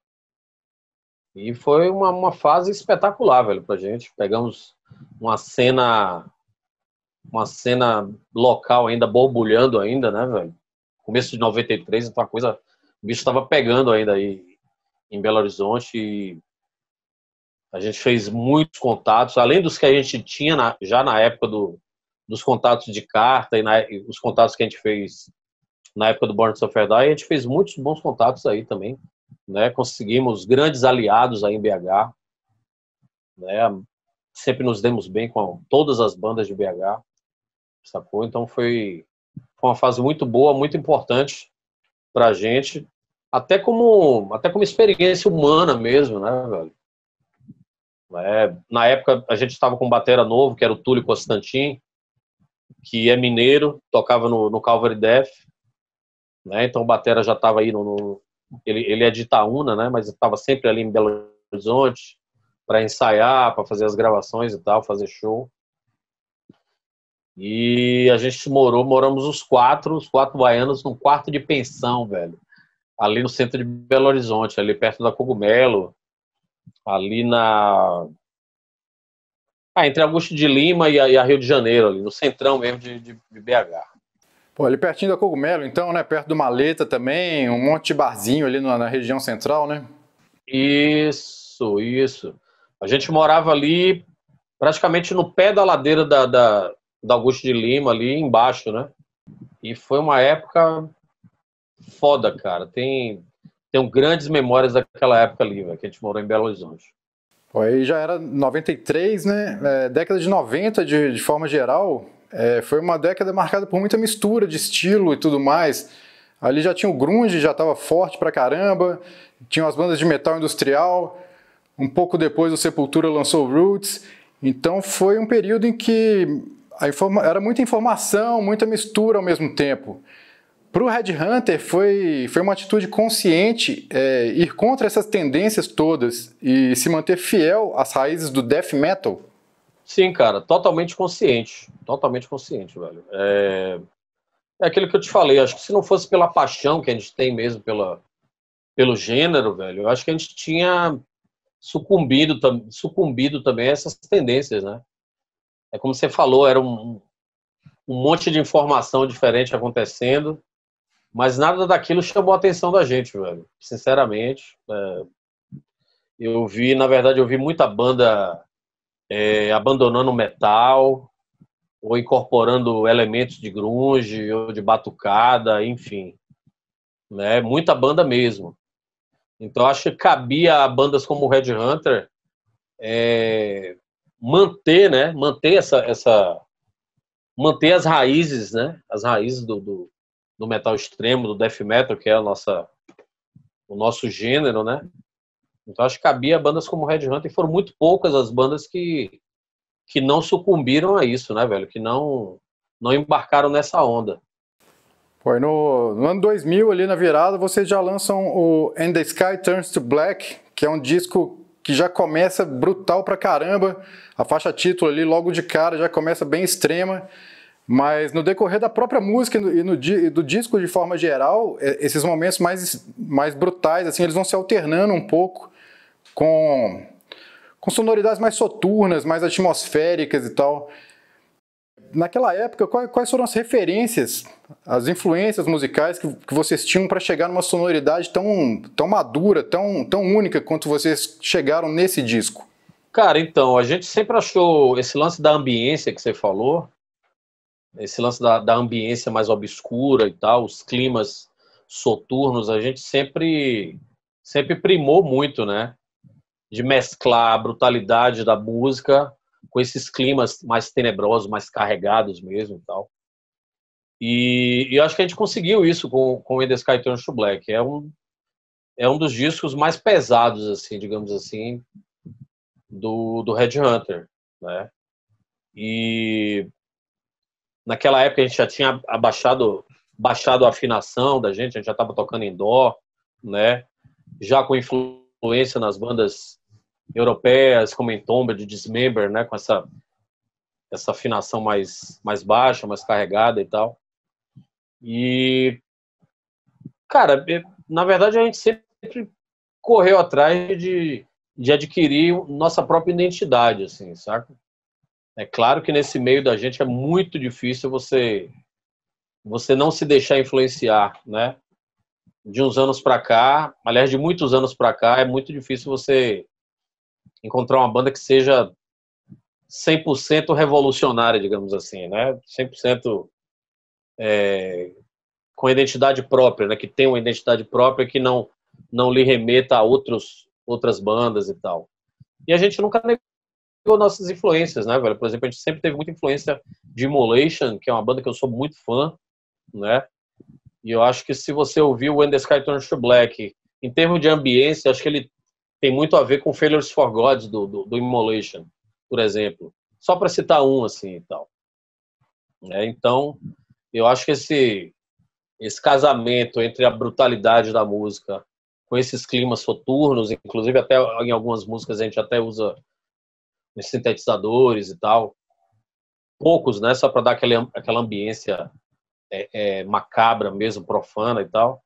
E foi uma, uma fase espetacular, velho, pra gente. Pegamos uma cena uma cena local ainda borbulhando ainda, né, velho? Começo de noventa e três, então a coisa, o bicho estava pegando ainda aí em Belo Horizonte. E a gente fez muitos contatos, além dos que a gente tinha na, já na época do, dos contatos de carta e, na, e os contatos que a gente fez na época do Born to Suffer Die, a gente fez muitos bons contatos aí também, né? Conseguimos grandes aliados aí em B H, né? Sempre nos demos bem com todas as bandas de B H, sacou? Então foi, foi uma fase muito boa, muito importante pra gente, até como, até como experiência humana mesmo, né, velho? É, na época a gente estava com um batera novo, que era o Túlio Constantin, que é mineiro, tocava no, no Calvary Death, né? Então o batera já estava aí no, no ele, ele é de Itaúna, né? Mas estava sempre ali em Belo Horizonte para ensaiar, para fazer as gravações e tal, fazer show. E a gente morou, moramos os quatro, os quatro baianos num quarto de pensão, velho, ali no centro de Belo Horizonte, ali perto da Cogumelo, ali na ah, entre Augusto de Lima e a, e a Rio de Janeiro, ali no centrão mesmo de, de, de B H. Pô, ali pertinho da Cogumelo, então, né? Perto do Maleta também, um monte de barzinho ali na, na região central, né? Isso, isso. A gente morava ali praticamente no pé da ladeira da, da, da Augusto de Lima, ali embaixo, né? E foi uma época foda, cara. Tem, tenho grandes memórias daquela época ali, véio, que a gente morou em Belo Horizonte. Pô, aí já era noventa e três, né? É, década de noventa, de, de forma geral, é, foi uma década marcada por muita mistura de estilo e tudo mais. Ali já tinha o grunge, já estava forte pra caramba, tinham as bandas de metal industrial, um pouco depois o Sepultura lançou o Roots, então foi um período em que a informa- era muita informação, muita mistura ao mesmo tempo. Para o Red Hunter foi, foi uma atitude consciente é, ir contra essas tendências todas e se manter fiel às raízes do death metal? Sim, cara, totalmente consciente, totalmente consciente, velho. É, é aquilo que eu te falei, acho que se não fosse pela paixão que a gente tem mesmo pela, pelo gênero, velho, eu acho que a gente tinha sucumbido, sucumbido também a essas tendências, né? É como você falou, era um, um monte de informação diferente acontecendo Mas nada daquilo chamou a atenção da gente, velho. Sinceramente, é, eu vi, na verdade, eu vi muita banda é, abandonando o metal, ou incorporando elementos de grunge, ou de batucada, enfim. Né? Muita banda mesmo. Então, acho que cabia a bandas como o Red Hunter é, manter, né? Manter essa, essa... manter as raízes, né? As raízes do, do, do metal extremo, do death metal, que é a nossa, o nosso gênero, né? Então, acho que cabia bandas como o Red Hunter, e foram muito poucas as bandas que, que não sucumbiram a isso, né, velho? Que não, não embarcaram nessa onda. Foi no, no ano dois mil, ali na virada, vocês já lançam o And the Sky Turns to Black, que é um disco que já começa brutal pra caramba. A faixa título ali, logo de cara, já começa bem extrema. Mas no decorrer da própria música e, no, e do disco de forma geral, esses momentos mais, mais brutais, assim, eles vão se alternando um pouco com, com sonoridades mais soturnas, mais atmosféricas e tal. Naquela época, quais foram as referências, as influências musicais que, que vocês tinham para chegar numa sonoridade tão, tão madura, tão, tão única quanto vocês chegaram nesse disco? Cara, então, a gente sempre achou esse lance da ambiência que você falou, esse lance da, da ambiência mais obscura e tal, os climas soturnos, a gente sempre, sempre primou muito, né? De mesclar a brutalidade da música com esses climas mais tenebrosos, mais carregados mesmo e tal. E, e acho que a gente conseguiu isso com, com And the Sky Turns to Black. É um, é um dos discos mais pesados, assim, digamos assim, do, do Red Hunter, né? E naquela época a gente já tinha abaixado, baixado a afinação da gente, a gente já estava tocando em dó, né? Já com influência nas bandas europeias, como Entombed, Dismember, né? Com essa, essa afinação mais, mais baixa, mais carregada e tal. E, cara, na verdade a gente sempre correu atrás de, de adquirir nossa própria identidade, assim, saca? É claro que nesse meio da gente é muito difícil você, você não se deixar influenciar, né? De uns anos pra cá, aliás, de muitos anos pra cá, é muito difícil você encontrar uma banda que seja cem por cento revolucionária, digamos assim, né? cem por cento é, com identidade própria, né? Que tem uma identidade própria que não, não lhe remeta a outros, outras bandas e tal. E a gente nunca negou nossas influências, né, velho? Por exemplo, a gente sempre teve muita influência de Immolation, que é uma banda que eu sou muito fã, né? E eu acho que se você ouvir o When the Sky Turns to Black, em termos de ambiência, acho que ele tem muito a ver com Failures for Gods do, do, do Immolation, por exemplo. Só para citar um, assim, e tal. É, então, eu acho que esse, esse casamento entre a brutalidade da música com esses climas soturnos, inclusive até em algumas músicas a gente até usa os sintetizadores e tal, poucos, né, só para dar aquele, aquela ambiência é, é, macabra mesmo, profana e tal.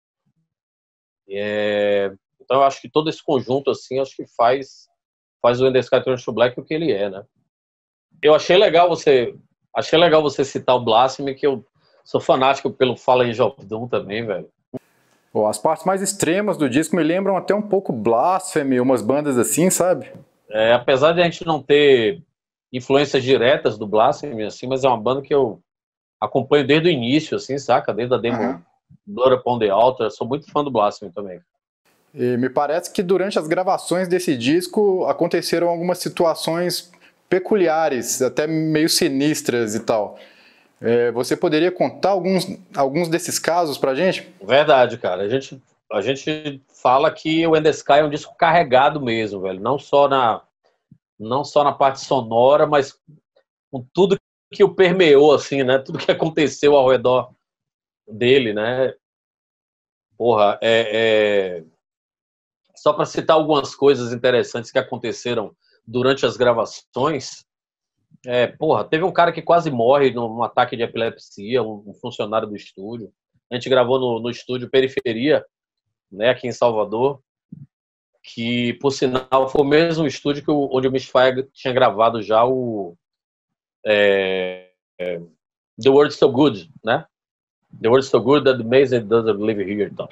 É, então eu acho que todo esse conjunto, assim, acho que faz, faz o And the Sky Turns to Black o que ele é, né. Eu achei legal você, achei legal você citar o Blasphemy, que eu sou fanático pelo Fallen Angel of Doom também, velho. Bom, as partes mais extremas do disco me lembram até um pouco Blasphemy, umas bandas assim, sabe? É, apesar de a gente não ter influências diretas do Blasphemy, assim, mas é uma banda que eu acompanho desde o início, assim, saca? Desde a demo uhum. Blood Upon the Altar. Sou muito fã do Blasphemy também. E me parece que durante as gravações desse disco aconteceram algumas situações peculiares, até meio sinistras e tal. É, você poderia contar alguns, alguns desses casos pra gente? Verdade, cara. A gente, a gente fala que o And the Sky é um disco carregado mesmo, velho. Não só na, não só na parte sonora, mas com tudo que o permeou, assim, né? Tudo que aconteceu ao redor dele, né? Porra, é... é... Só para citar algumas coisas interessantes que aconteceram durante as gravações, é, porra, teve um cara que quase morre num ataque de epilepsia, um, um funcionário do estúdio. A gente gravou no, no estúdio Periferia, né, aqui em Salvador, que, por sinal, foi o mesmo estúdio que o, onde o Misfire tinha gravado já o é, é, The World So Good, né? The World's So Good That The Amazing Doesn't Live Here e tal.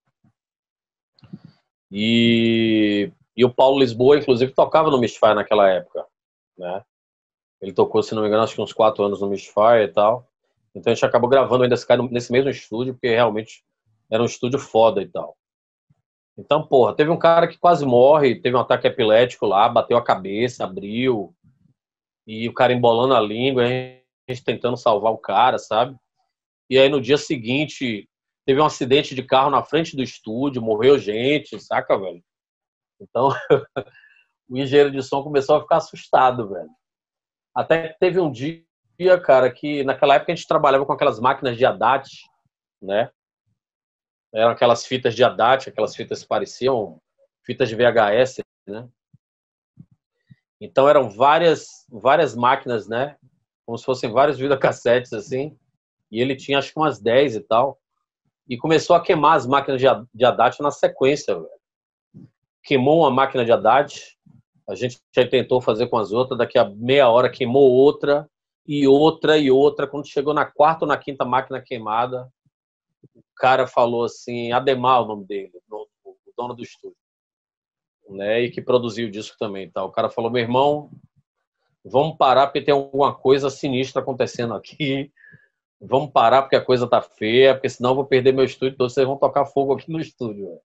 E, e o Paulo Lisboa, inclusive, tocava no Mystify naquela época, né? Ele tocou, se não me engano, acho que uns quatro anos no Mystify e tal. Então a gente acabou gravando ainda esse cara nesse mesmo estúdio, porque realmente era um estúdio foda e tal. Então, porra, teve um cara que quase morre, teve um ataque epilético lá, bateu a cabeça, abriu, e o cara embolando a língua, a gente tentando salvar o cara, sabe? E aí no dia seguinte, teve um acidente de carro na frente do estúdio, morreu gente, saca, velho? Então, o engenheiro de som começou a ficar assustado, velho. Até que teve um dia, cara, que naquela época a gente trabalhava com aquelas máquinas de ADAT, né? Eram aquelas fitas de ADAT, aquelas fitas que pareciam fitas de V H S, né? Então eram várias, várias máquinas, né? Como se fossem vários videocassetes, assim. E ele tinha, acho que umas dez e tal. E começou a queimar as máquinas de ADAT na sequência, velho. Queimou uma máquina de ADAT, a gente já tentou fazer com as outras, daqui a meia hora queimou outra, e outra, e outra. Quando chegou na quarta ou na quinta máquina queimada, o cara falou assim, Ademar, o nome dele, o dono do estúdio, né, e que produziu o disco também. Tá? O cara falou, meu irmão, vamos parar porque tem alguma coisa sinistra acontecendo aqui, vamos parar porque a coisa tá feia, porque senão eu vou perder meu estúdio, então vocês vão tocar fogo aqui no estúdio.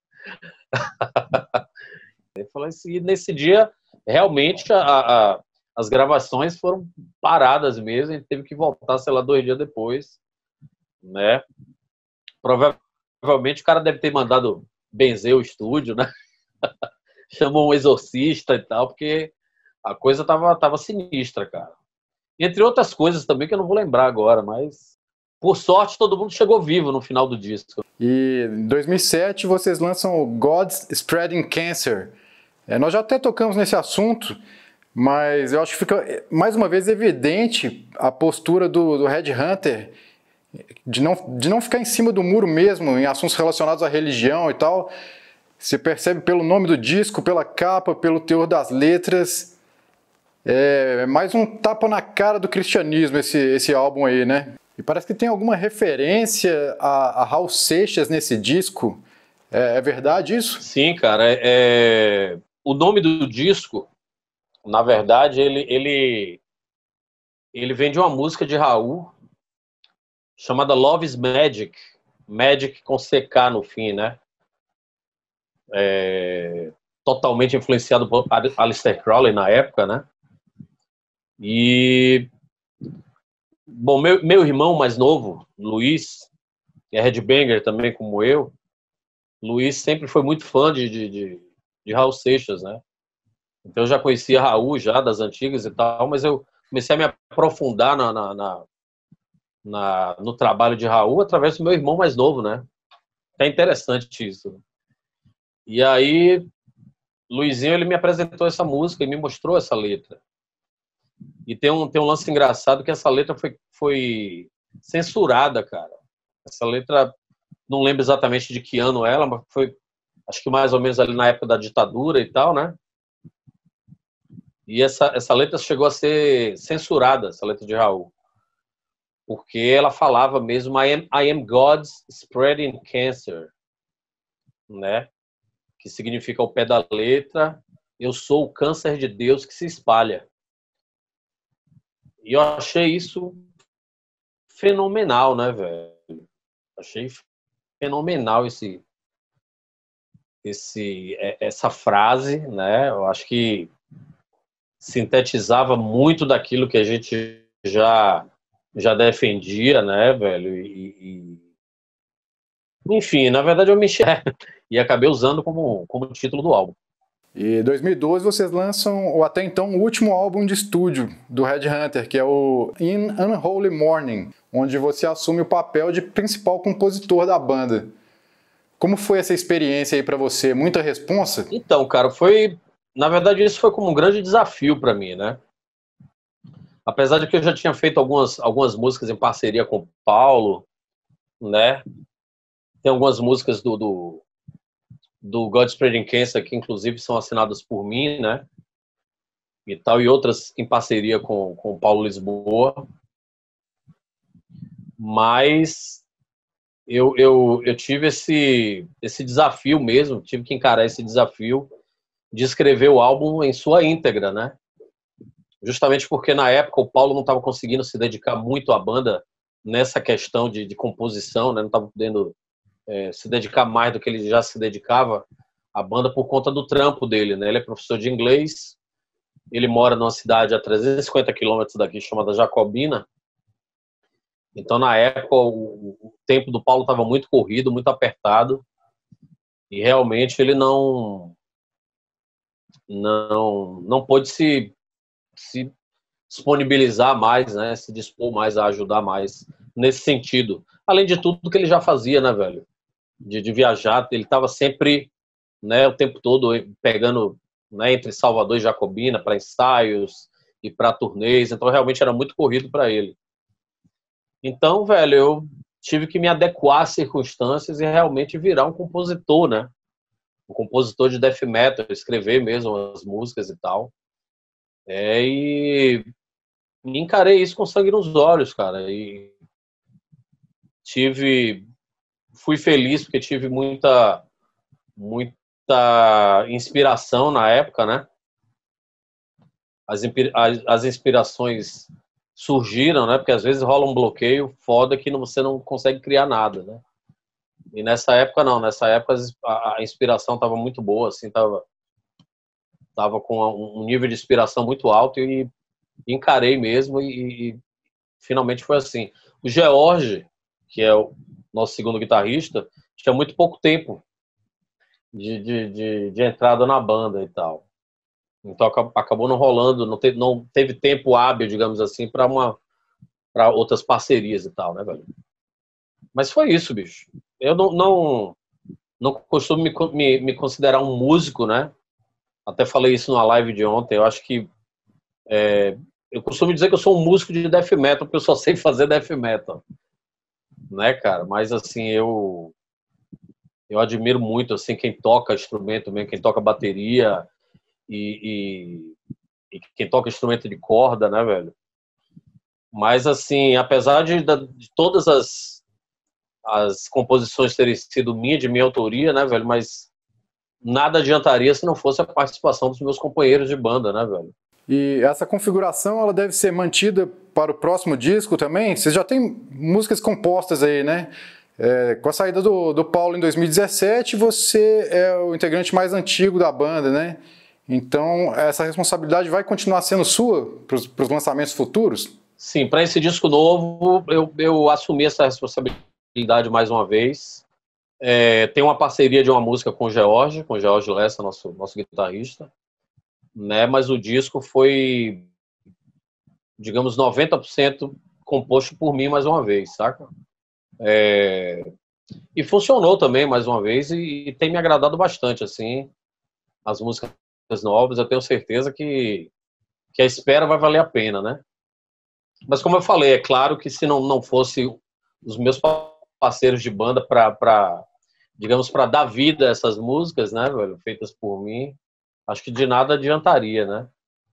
Ele falou assim, e nesse dia, realmente, a, a, as gravações foram paradas mesmo, a gente teve que voltar, sei lá, dois dias depois, né? Provavelmente o cara deve ter mandado benzer o estúdio, né? Chamou um exorcista e tal, porque a coisa tava, tava sinistra, cara. Entre outras coisas também que eu não vou lembrar agora, mas por sorte todo mundo chegou vivo no final do disco. E em dois mil e sete vocês lançam o God's Spreading Cancer. É, nós já até tocamos nesse assunto, mas eu acho que fica mais uma vez evidente a postura do, do Headhunter de não, de não ficar em cima do muro mesmo em assuntos relacionados à religião e tal. Você percebe pelo nome do disco, pela capa, pelo teor das letras. É mais um tapa na cara do cristianismo esse, esse álbum aí, né? E parece que tem alguma referência a, a Raul Seixas nesse disco. É, é verdade isso? Sim, cara. É, é... O nome do disco, na verdade, ele, ele, ele vem de uma música de Raul chamada Love is Magic. Magic com C K no fim, né? É... Totalmente influenciado por Aleister Crowley na época, né? E... Bom, meu, meu irmão mais novo, Luiz, que é headbanger também como eu, Luiz sempre foi muito fã de, de, de, de Raul Seixas, né? Então eu já conhecia Raul já das antigas e tal, mas eu comecei a me aprofundar na, na, na, na, no trabalho de Raul através do meu irmão mais novo, né? É interessante isso. E aí, Luizinho, ele me apresentou essa música e me mostrou essa letra. E tem um, tem um lance engraçado que essa letra foi, foi censurada, cara. Essa letra, não lembro exatamente de que ano ela, mas foi, acho que mais ou menos ali na época da ditadura e tal, né? E essa, essa letra chegou a ser censurada, essa letra de Raul. Porque ela falava mesmo, I am, I am God's spreading cancer, né? Que significa ao pé da letra, eu sou o câncer de Deus que se espalha. E eu achei isso fenomenal, né, velho? Achei fenomenal esse, esse, essa frase, né? Eu acho que sintetizava muito daquilo que a gente já, já defendia, né, velho? E, e... Enfim, na verdade eu me enxerguei e acabei usando como, como título do álbum. E em dois mil e doze vocês lançam o até então o último álbum de estúdio do Headhunter, que é o In Unholy Morning, onde você assume o papel de principal compositor da banda. Como foi essa experiência aí pra você? Muita responsa? Então, cara, foi... Na verdade, isso foi como um grande desafio pra mim, né? Apesar de que eu já tinha feito algumas, algumas músicas em parceria com o Paulo, né? Tem algumas músicas do... do do God's Spreading Cancer, que inclusive são assinadas por mim, né? E tal, e outras em parceria com, com o Paulo Lisboa. Mas eu, eu, eu tive esse, esse desafio mesmo, tive que encarar esse desafio de escrever o álbum em sua íntegra, né? Justamente porque na época o Paulo não estava conseguindo se dedicar muito à banda nessa questão de, de composição, né? Não estava podendo é, se dedicar mais do que ele já se dedicava à banda por conta do trampo dele, né? Ele é professor de inglês, ele mora numa cidade a trezentos e cinquenta quilômetros daqui chamada Jacobina. Então, na época, o, o tempo do Paulo estava muito corrido, muito apertado, e realmente ele não não não pôde se, se disponibilizar mais, né, se dispor mais a ajudar mais nesse sentido. Além de tudo que ele já fazia, né, velho? De, de viajar, ele estava sempre, né, o tempo todo pegando, né, entre Salvador e Jacobina para ensaios e para turnês, então realmente era muito corrido para ele. Então, velho, eu tive que me adequar às circunstâncias e realmente virar um compositor, né? Um compositor de death metal, escrever mesmo as músicas e tal. É, e encarei isso com sangue nos olhos, cara. E tive, fui feliz porque tive muita, muita inspiração na época, né? As, as, as inspirações surgiram, né? Porque às vezes rola um bloqueio foda que não, você não consegue criar nada, né? E nessa época não, nessa época a, a inspiração estava muito boa, assim, tava, tava com um nível de inspiração muito alto e, e encarei mesmo e, e finalmente foi assim. O George, que é o nosso segundo guitarrista, tinha muito pouco tempo de, de, de, de entrada na banda e tal. Então acabou não rolando, não teve, não teve tempo hábil, digamos assim, para uma para outras parcerias e tal, né, velho? Mas foi isso, bicho. Eu não, não, não costumo me, me, me considerar um músico, né? Até falei isso numa live de ontem. Eu acho que é, eu costumo dizer que eu sou um músico de death metal, porque eu só sei fazer death metal, né, cara? Mas assim, eu eu admiro muito assim quem toca instrumento mesmo, quem toca bateria e, e, e quem toca instrumento de corda, né, velho? Mas assim, apesar de, de todas as as composições terem sido minha, de minha autoria, né, velho? Mas nada adiantaria se não fosse a participação dos meus companheiros de banda, né, velho? E essa configuração, ela deve ser mantida para o próximo disco também? Você já tem músicas compostas aí, né? É, com a saída do, do Paulo em dois mil e dezessete, você é o integrante mais antigo da banda, né? Então, essa responsabilidade vai continuar sendo sua para os lançamentos futuros? Sim, para esse disco novo, eu, eu assumi essa responsabilidade mais uma vez. É, tem uma parceria de uma música com o George, com o George Lessa, nosso, nosso guitarrista, né? Mas o disco foi, digamos, noventa por cento composto por mim mais uma vez, saca? É, e funcionou também mais uma vez e, e tem me agradado bastante, assim, as músicas novas. Eu tenho certeza que, que a espera vai valer a pena, né? Mas como eu falei, é claro que se não, não fosse os meus parceiros de banda para, digamos, para dar vida a essas músicas, né, velho, feitas por mim, acho que de nada adiantaria, né?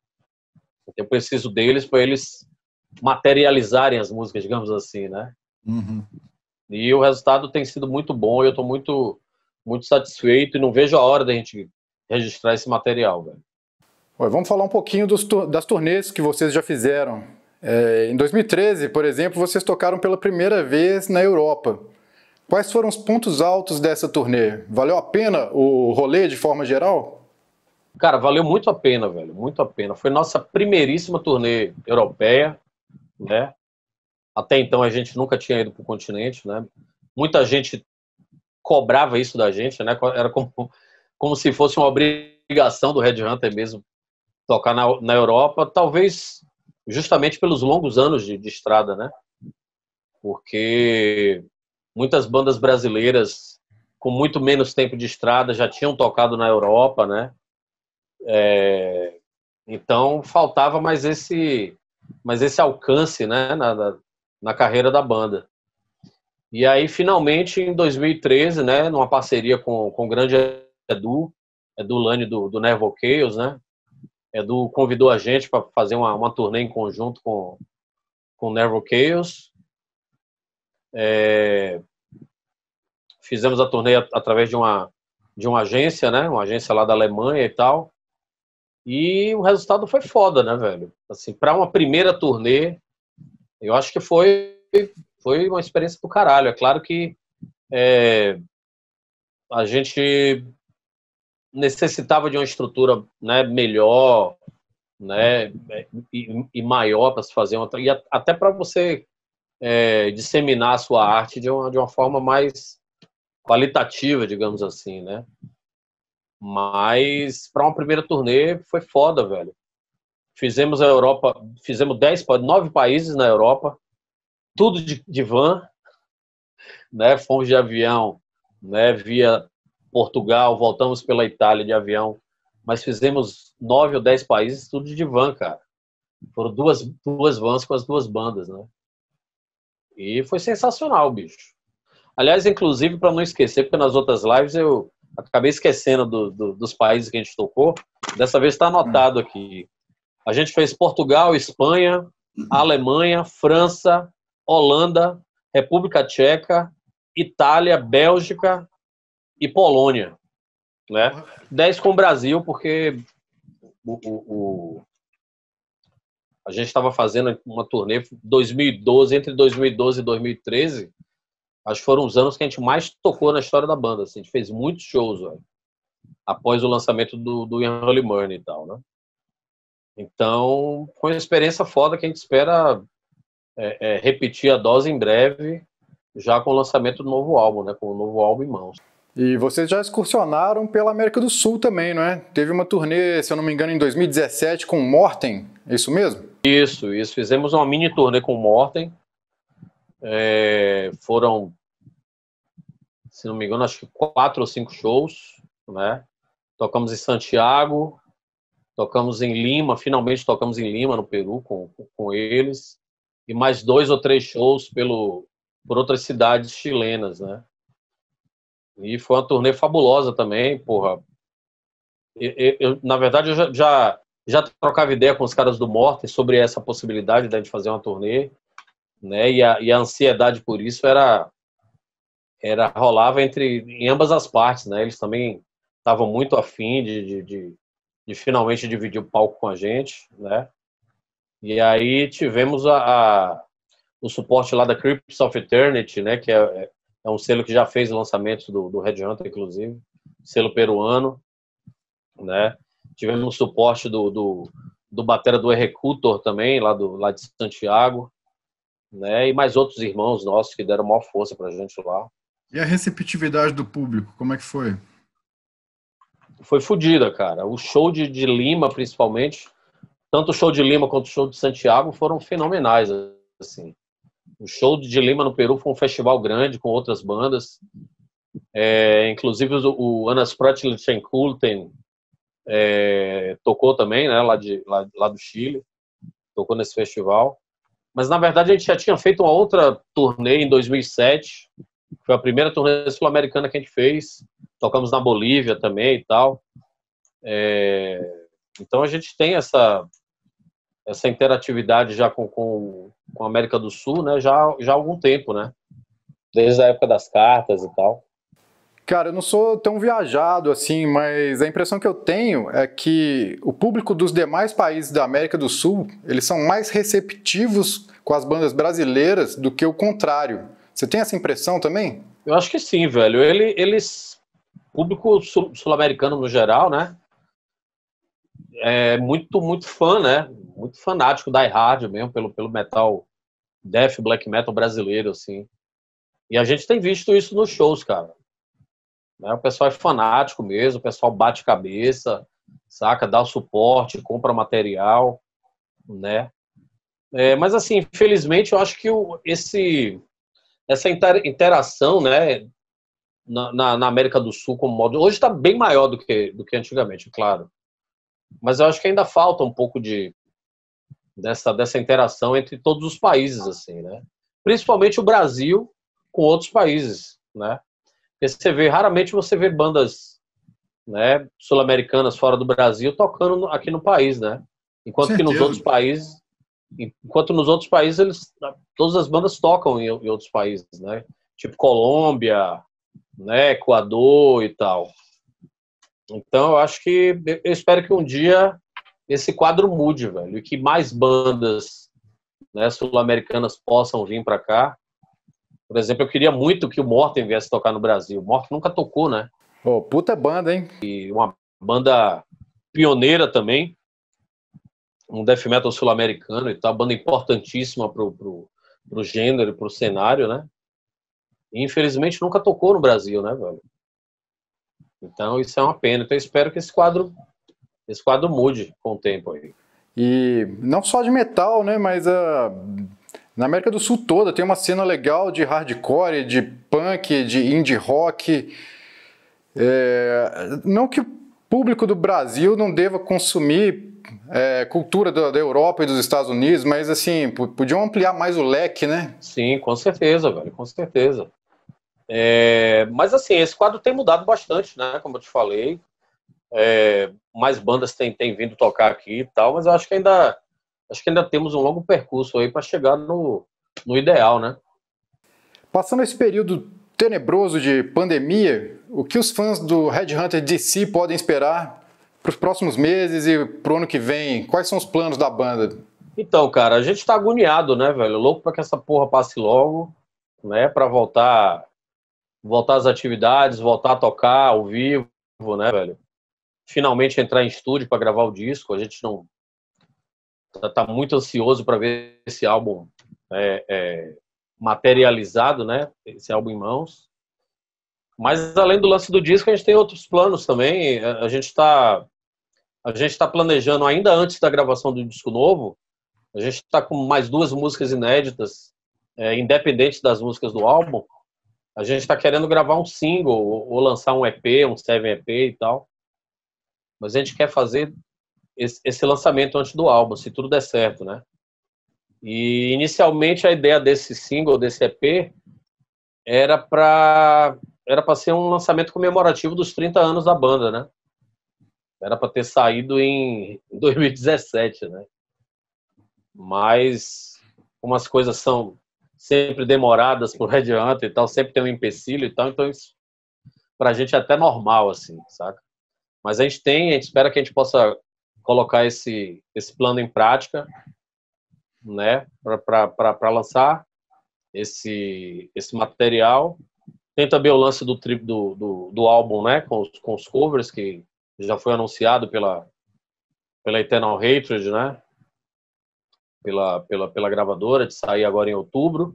Eu preciso deles para eles materializarem as músicas, digamos assim, né? Uhum. E o resultado tem sido muito bom, eu estou muito, muito satisfeito e não vejo a hora da gente registrar esse material, velho. Vamos falar um pouquinho dos, das turnês que vocês já fizeram. É, em dois mil e treze, por exemplo, vocês tocaram pela primeira vez na Europa. Quais foram os pontos altos dessa turnê? Valeu a pena o rolê de forma geral? Cara, valeu muito a pena, velho, muito a pena. Foi nossa primeiríssima turnê europeia, né? Até então a gente nunca tinha ido para o continente, né? Muita gente cobrava isso da gente, né? Era como, como se fosse uma obrigação do Red Hunter mesmo tocar na, na Europa, talvez justamente pelos longos anos de, de estrada, né? Porque muitas bandas brasileiras com muito menos tempo de estrada já tinham tocado na Europa, né? É, então faltava mais esse, mais esse alcance, né? Na, na, na carreira da banda. E aí, finalmente, em dois mil e treze, né? Numa parceria com, com o grande Edu, Edu Lani do, do Nervo Chaos, né? Edu convidou a gente para fazer uma, uma turnê em conjunto com, com o Nervo Chaos. É, fizemos a turnê através de uma, de uma agência, né? Uma agência lá da Alemanha e tal. E o resultado foi foda, né, velho? Assim, para uma primeira turnê, eu acho que foi, foi uma experiência do caralho. É claro que é, a gente necessitava de uma estrutura, né, melhor, né, e, e maior para se fazer uma, e até para você é, disseminar a sua arte de uma, de uma forma mais qualitativa, digamos assim, né? Mas para uma primeira turnê foi foda, velho. Fizemos a Europa, fizemos dez, nove países na Europa, tudo de, de van, né? Fomos de avião, né? Via Portugal, voltamos pela Itália de avião, mas fizemos nove ou dez países, tudo de van, cara. Foram duas, duas vans com as duas bandas, né? E foi sensacional, bicho. Aliás, inclusive, para não esquecer, porque nas outras lives eu acabei esquecendo do, do, dos países que a gente tocou, dessa vez está anotado aqui. A gente fez Portugal, Espanha, Alemanha, França, Holanda, República Tcheca, Itália, Bélgica e Polônia, né? Dez com o Brasil, porque o, o, o... a gente estava fazendo uma turnê dois mil e doze, entre dois mil e doze e dois mil e treze, acho que foram os anos que a gente mais tocou na história da banda. Assim, a gente fez muitos shows, velho, após o lançamento do, do Ian Holy Money e tal, né? Então, foi uma experiência foda que a gente espera é, é, repetir a dose em breve, já com o lançamento do novo álbum, né? Com o novo álbum em mãos. E vocês já excursionaram pela América do Sul também, não é? Teve uma turnê, se eu não me engano, em dois mil e dezessete com Morten, é isso mesmo? Isso, isso. Fizemos uma mini turnê com Morten. É, foram, se não me engano, acho que quatro ou cinco shows, né? Tocamos em Santiago, tocamos em Lima, finalmente tocamos em Lima, no Peru, com, com eles, e mais dois ou três shows pelo, por outras cidades chilenas, né? E foi uma turnê fabulosa também, porra. Eu, eu, na verdade, eu já, já, já trocava ideia com os caras do Morten sobre essa possibilidade de a gente fazer uma turnê, né? E a, e a ansiedade por isso era, era rolava entre em ambas as partes, né? Eles também estavam muito afim de, de, de, de finalmente dividir o palco com a gente, né? E aí tivemos a, a, o suporte lá da Crypts of Eternity, né? Que é, é um selo que já fez lançamentos do, do Red Hunter, inclusive, selo peruano, né? Tivemos o suporte do, do, do batera do Executor também, lá, do, lá de Santiago, né? E mais outros irmãos nossos que deram maior força pra gente lá. E a receptividade do público, como é que foi? Foi fodida, cara. O show de, de Lima, principalmente, tanto o show de Lima quanto o show de Santiago foram fenomenais, assim. O show de Lima no Peru foi um festival grande com outras bandas, é, inclusive o, o Anas Pratilchenkulten é, tocou também, né, lá, de, lá, lá do Chile, tocou nesse festival. Mas, na verdade, a gente já tinha feito uma outra turnê em dois mil e sete, foi a primeira turnê sul-americana que a gente fez, tocamos na Bolívia também e tal. É, então, a gente tem essa, essa interatividade já com, com, com a América do Sul, né, já, já há algum tempo, né? Desde a época das cartas e tal. Cara, eu não sou tão viajado assim, mas a impressão que eu tenho é que o público dos demais países da América do Sul, eles são mais receptivos com as bandas brasileiras do que o contrário. Você tem essa impressão também? Eu acho que sim, velho. Ele, eles, público sul, sul-americano no geral, né, é muito, muito fã, né, muito fanático da hard mesmo, pelo, pelo metal, death, black metal brasileiro, assim. E a gente tem visto isso nos shows, cara. O pessoal é fanático mesmo, o pessoal bate cabeça, saca, dá o suporte, compra material, né? É, mas assim, infelizmente, eu acho que o, esse, essa interação, né, na, na, na América do Sul como modo, hoje está bem maior do que, do que antigamente, claro. Mas eu acho que ainda falta um pouco de dessa, dessa interação entre todos os países, assim, né? Principalmente o Brasil com outros países, né? Porque você vê, raramente você vê bandas, né, sul-americanas fora do Brasil tocando aqui no país, né? Enquanto que nos outros países, enquanto nos outros países eles, todas as bandas tocam em, em outros países, né? Tipo Colômbia, né, Equador e tal. Então, eu acho que, eu espero que um dia esse quadro mude, velho, e que mais bandas, né, sul-americanas possam vir para cá. Por exemplo, eu queria muito que o Morten viesse tocar no Brasil. O Morten nunca tocou, né? Ô, puta banda, hein? E uma banda pioneira também, um death metal sul-americano e tal, banda importantíssima pro, pro, pro gênero, pro cenário, né? E, infelizmente, nunca tocou no Brasil, né, velho? Então, isso é uma pena. Então, eu espero que esse quadro, esse quadro mude com o tempo aí. E não só de metal, né, mas uh, na América do Sul toda tem uma cena legal de hardcore, de punk, de indie rock. É, não que o público do Brasil não deva consumir é, cultura da, da Europa e dos Estados Unidos, mas assim, podiam ampliar mais o leque, né? Sim, com certeza, velho, com certeza. É, mas assim, esse quadro tem mudado bastante, né? Como eu te falei. É, mais bandas têm, têm vindo tocar aqui e tal, mas eu acho que ainda, acho que ainda temos um longo percurso aí para chegar no, no ideal, né? Passando esse período tenebroso de pandemia, o que os fãs do Red Hunter D C podem esperar para os próximos meses e para o ano que vem? Quais são os planos da banda? Então, cara, a gente tá agoniado, né, velho? Louco para que essa porra passe logo, né? Para voltar, voltar às atividades, voltar a tocar ao vivo, né, velho? Finalmente entrar em estúdio para gravar o disco. A gente não tá, tá muito ansioso para ver esse álbum é, é, materializado, né? Esse álbum em mãos. Mas além do lance do disco, a gente tem outros planos também. A gente está a gente está planejando ainda antes da gravação do disco novo. A gente está com mais duas músicas inéditas, é, independentes das músicas do álbum. A gente está querendo gravar um single ou, ou lançar um E P, um seven E P e tal. Mas a gente quer fazer esse, esse lançamento antes do álbum, se tudo der certo, né? E inicialmente a ideia desse single, desse E P, era para era para ser um lançamento comemorativo dos trinta anos da banda, né? Era para ter saído em dois mil e dezessete, né? Mas como as coisas são sempre demoradas pro Red Hunter e tal, sempre tem um empecilho e tal, então isso pra gente é até normal, assim, saca? Mas a gente tem, a gente espera que a gente possa colocar esse, esse plano em prática, né, para lançar esse, esse material. Tem também o lance do, do, do, do álbum, né, com os, com os covers, que já foi anunciado pela, pela Eternal Hatred, né, pela, pela, pela gravadora, de sair agora em outubro,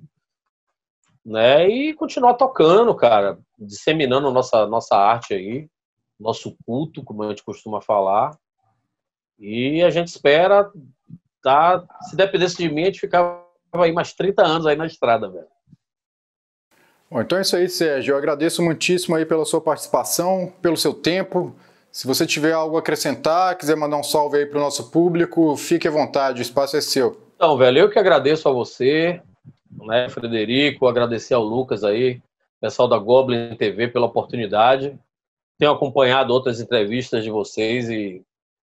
né, e continuar tocando, cara, disseminando nossa, nossa arte aí, nosso culto, como a gente costuma falar, e a gente espera, tá, se dependesse de mim, a gente ficava aí mais trinta anos aí na estrada, velho. Bom, então é isso aí, Sérgio, eu agradeço muitíssimo aí pela sua participação, pelo seu tempo. Se você tiver algo a acrescentar, quiser mandar um salve aí para o nosso público, fique à vontade, o espaço é seu. Então, velho, eu que agradeço a você, né, Frederico, agradecer ao Lucas aí, pessoal da Goblin T V pela oportunidade. Tenho acompanhado outras entrevistas de vocês e,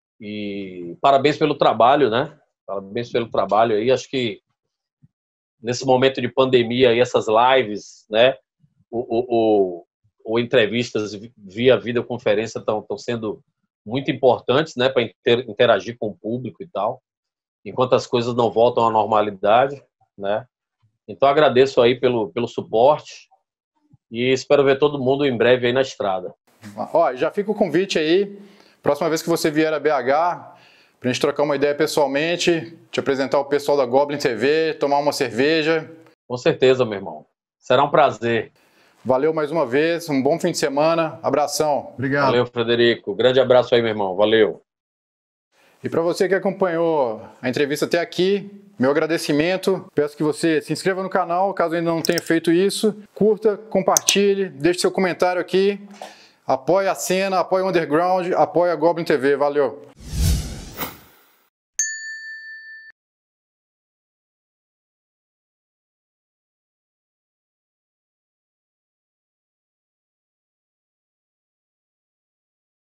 e parabéns pelo trabalho, né? Parabéns pelo trabalho aí. Acho que nesse momento de pandemia e essas lives, né? O, o, o, o entrevistas via videoconferência estão sendo muito importantes, né? Para inter, interagir com o público e tal. Enquanto as coisas não voltam à normalidade, né? Então agradeço aí pelo, pelo suporte e espero ver todo mundo em breve aí na estrada. Ó, já fica o convite aí, próxima vez que você vier a B H, pra gente trocar uma ideia pessoalmente, te apresentar o pessoal da Goblin T V, tomar uma cerveja. Com certeza, meu irmão. Será um prazer. Valeu mais uma vez, um bom fim de semana, abração. Obrigado. Valeu, Frederico. Grande abraço aí, meu irmão. Valeu. E para você que acompanhou a entrevista até aqui, meu agradecimento. Peço que você se inscreva no canal, caso ainda não tenha feito isso. Curta, compartilhe, deixe seu comentário aqui. Apoie a cena, apoie o Underground, apoie a Goblin T V. Valeu!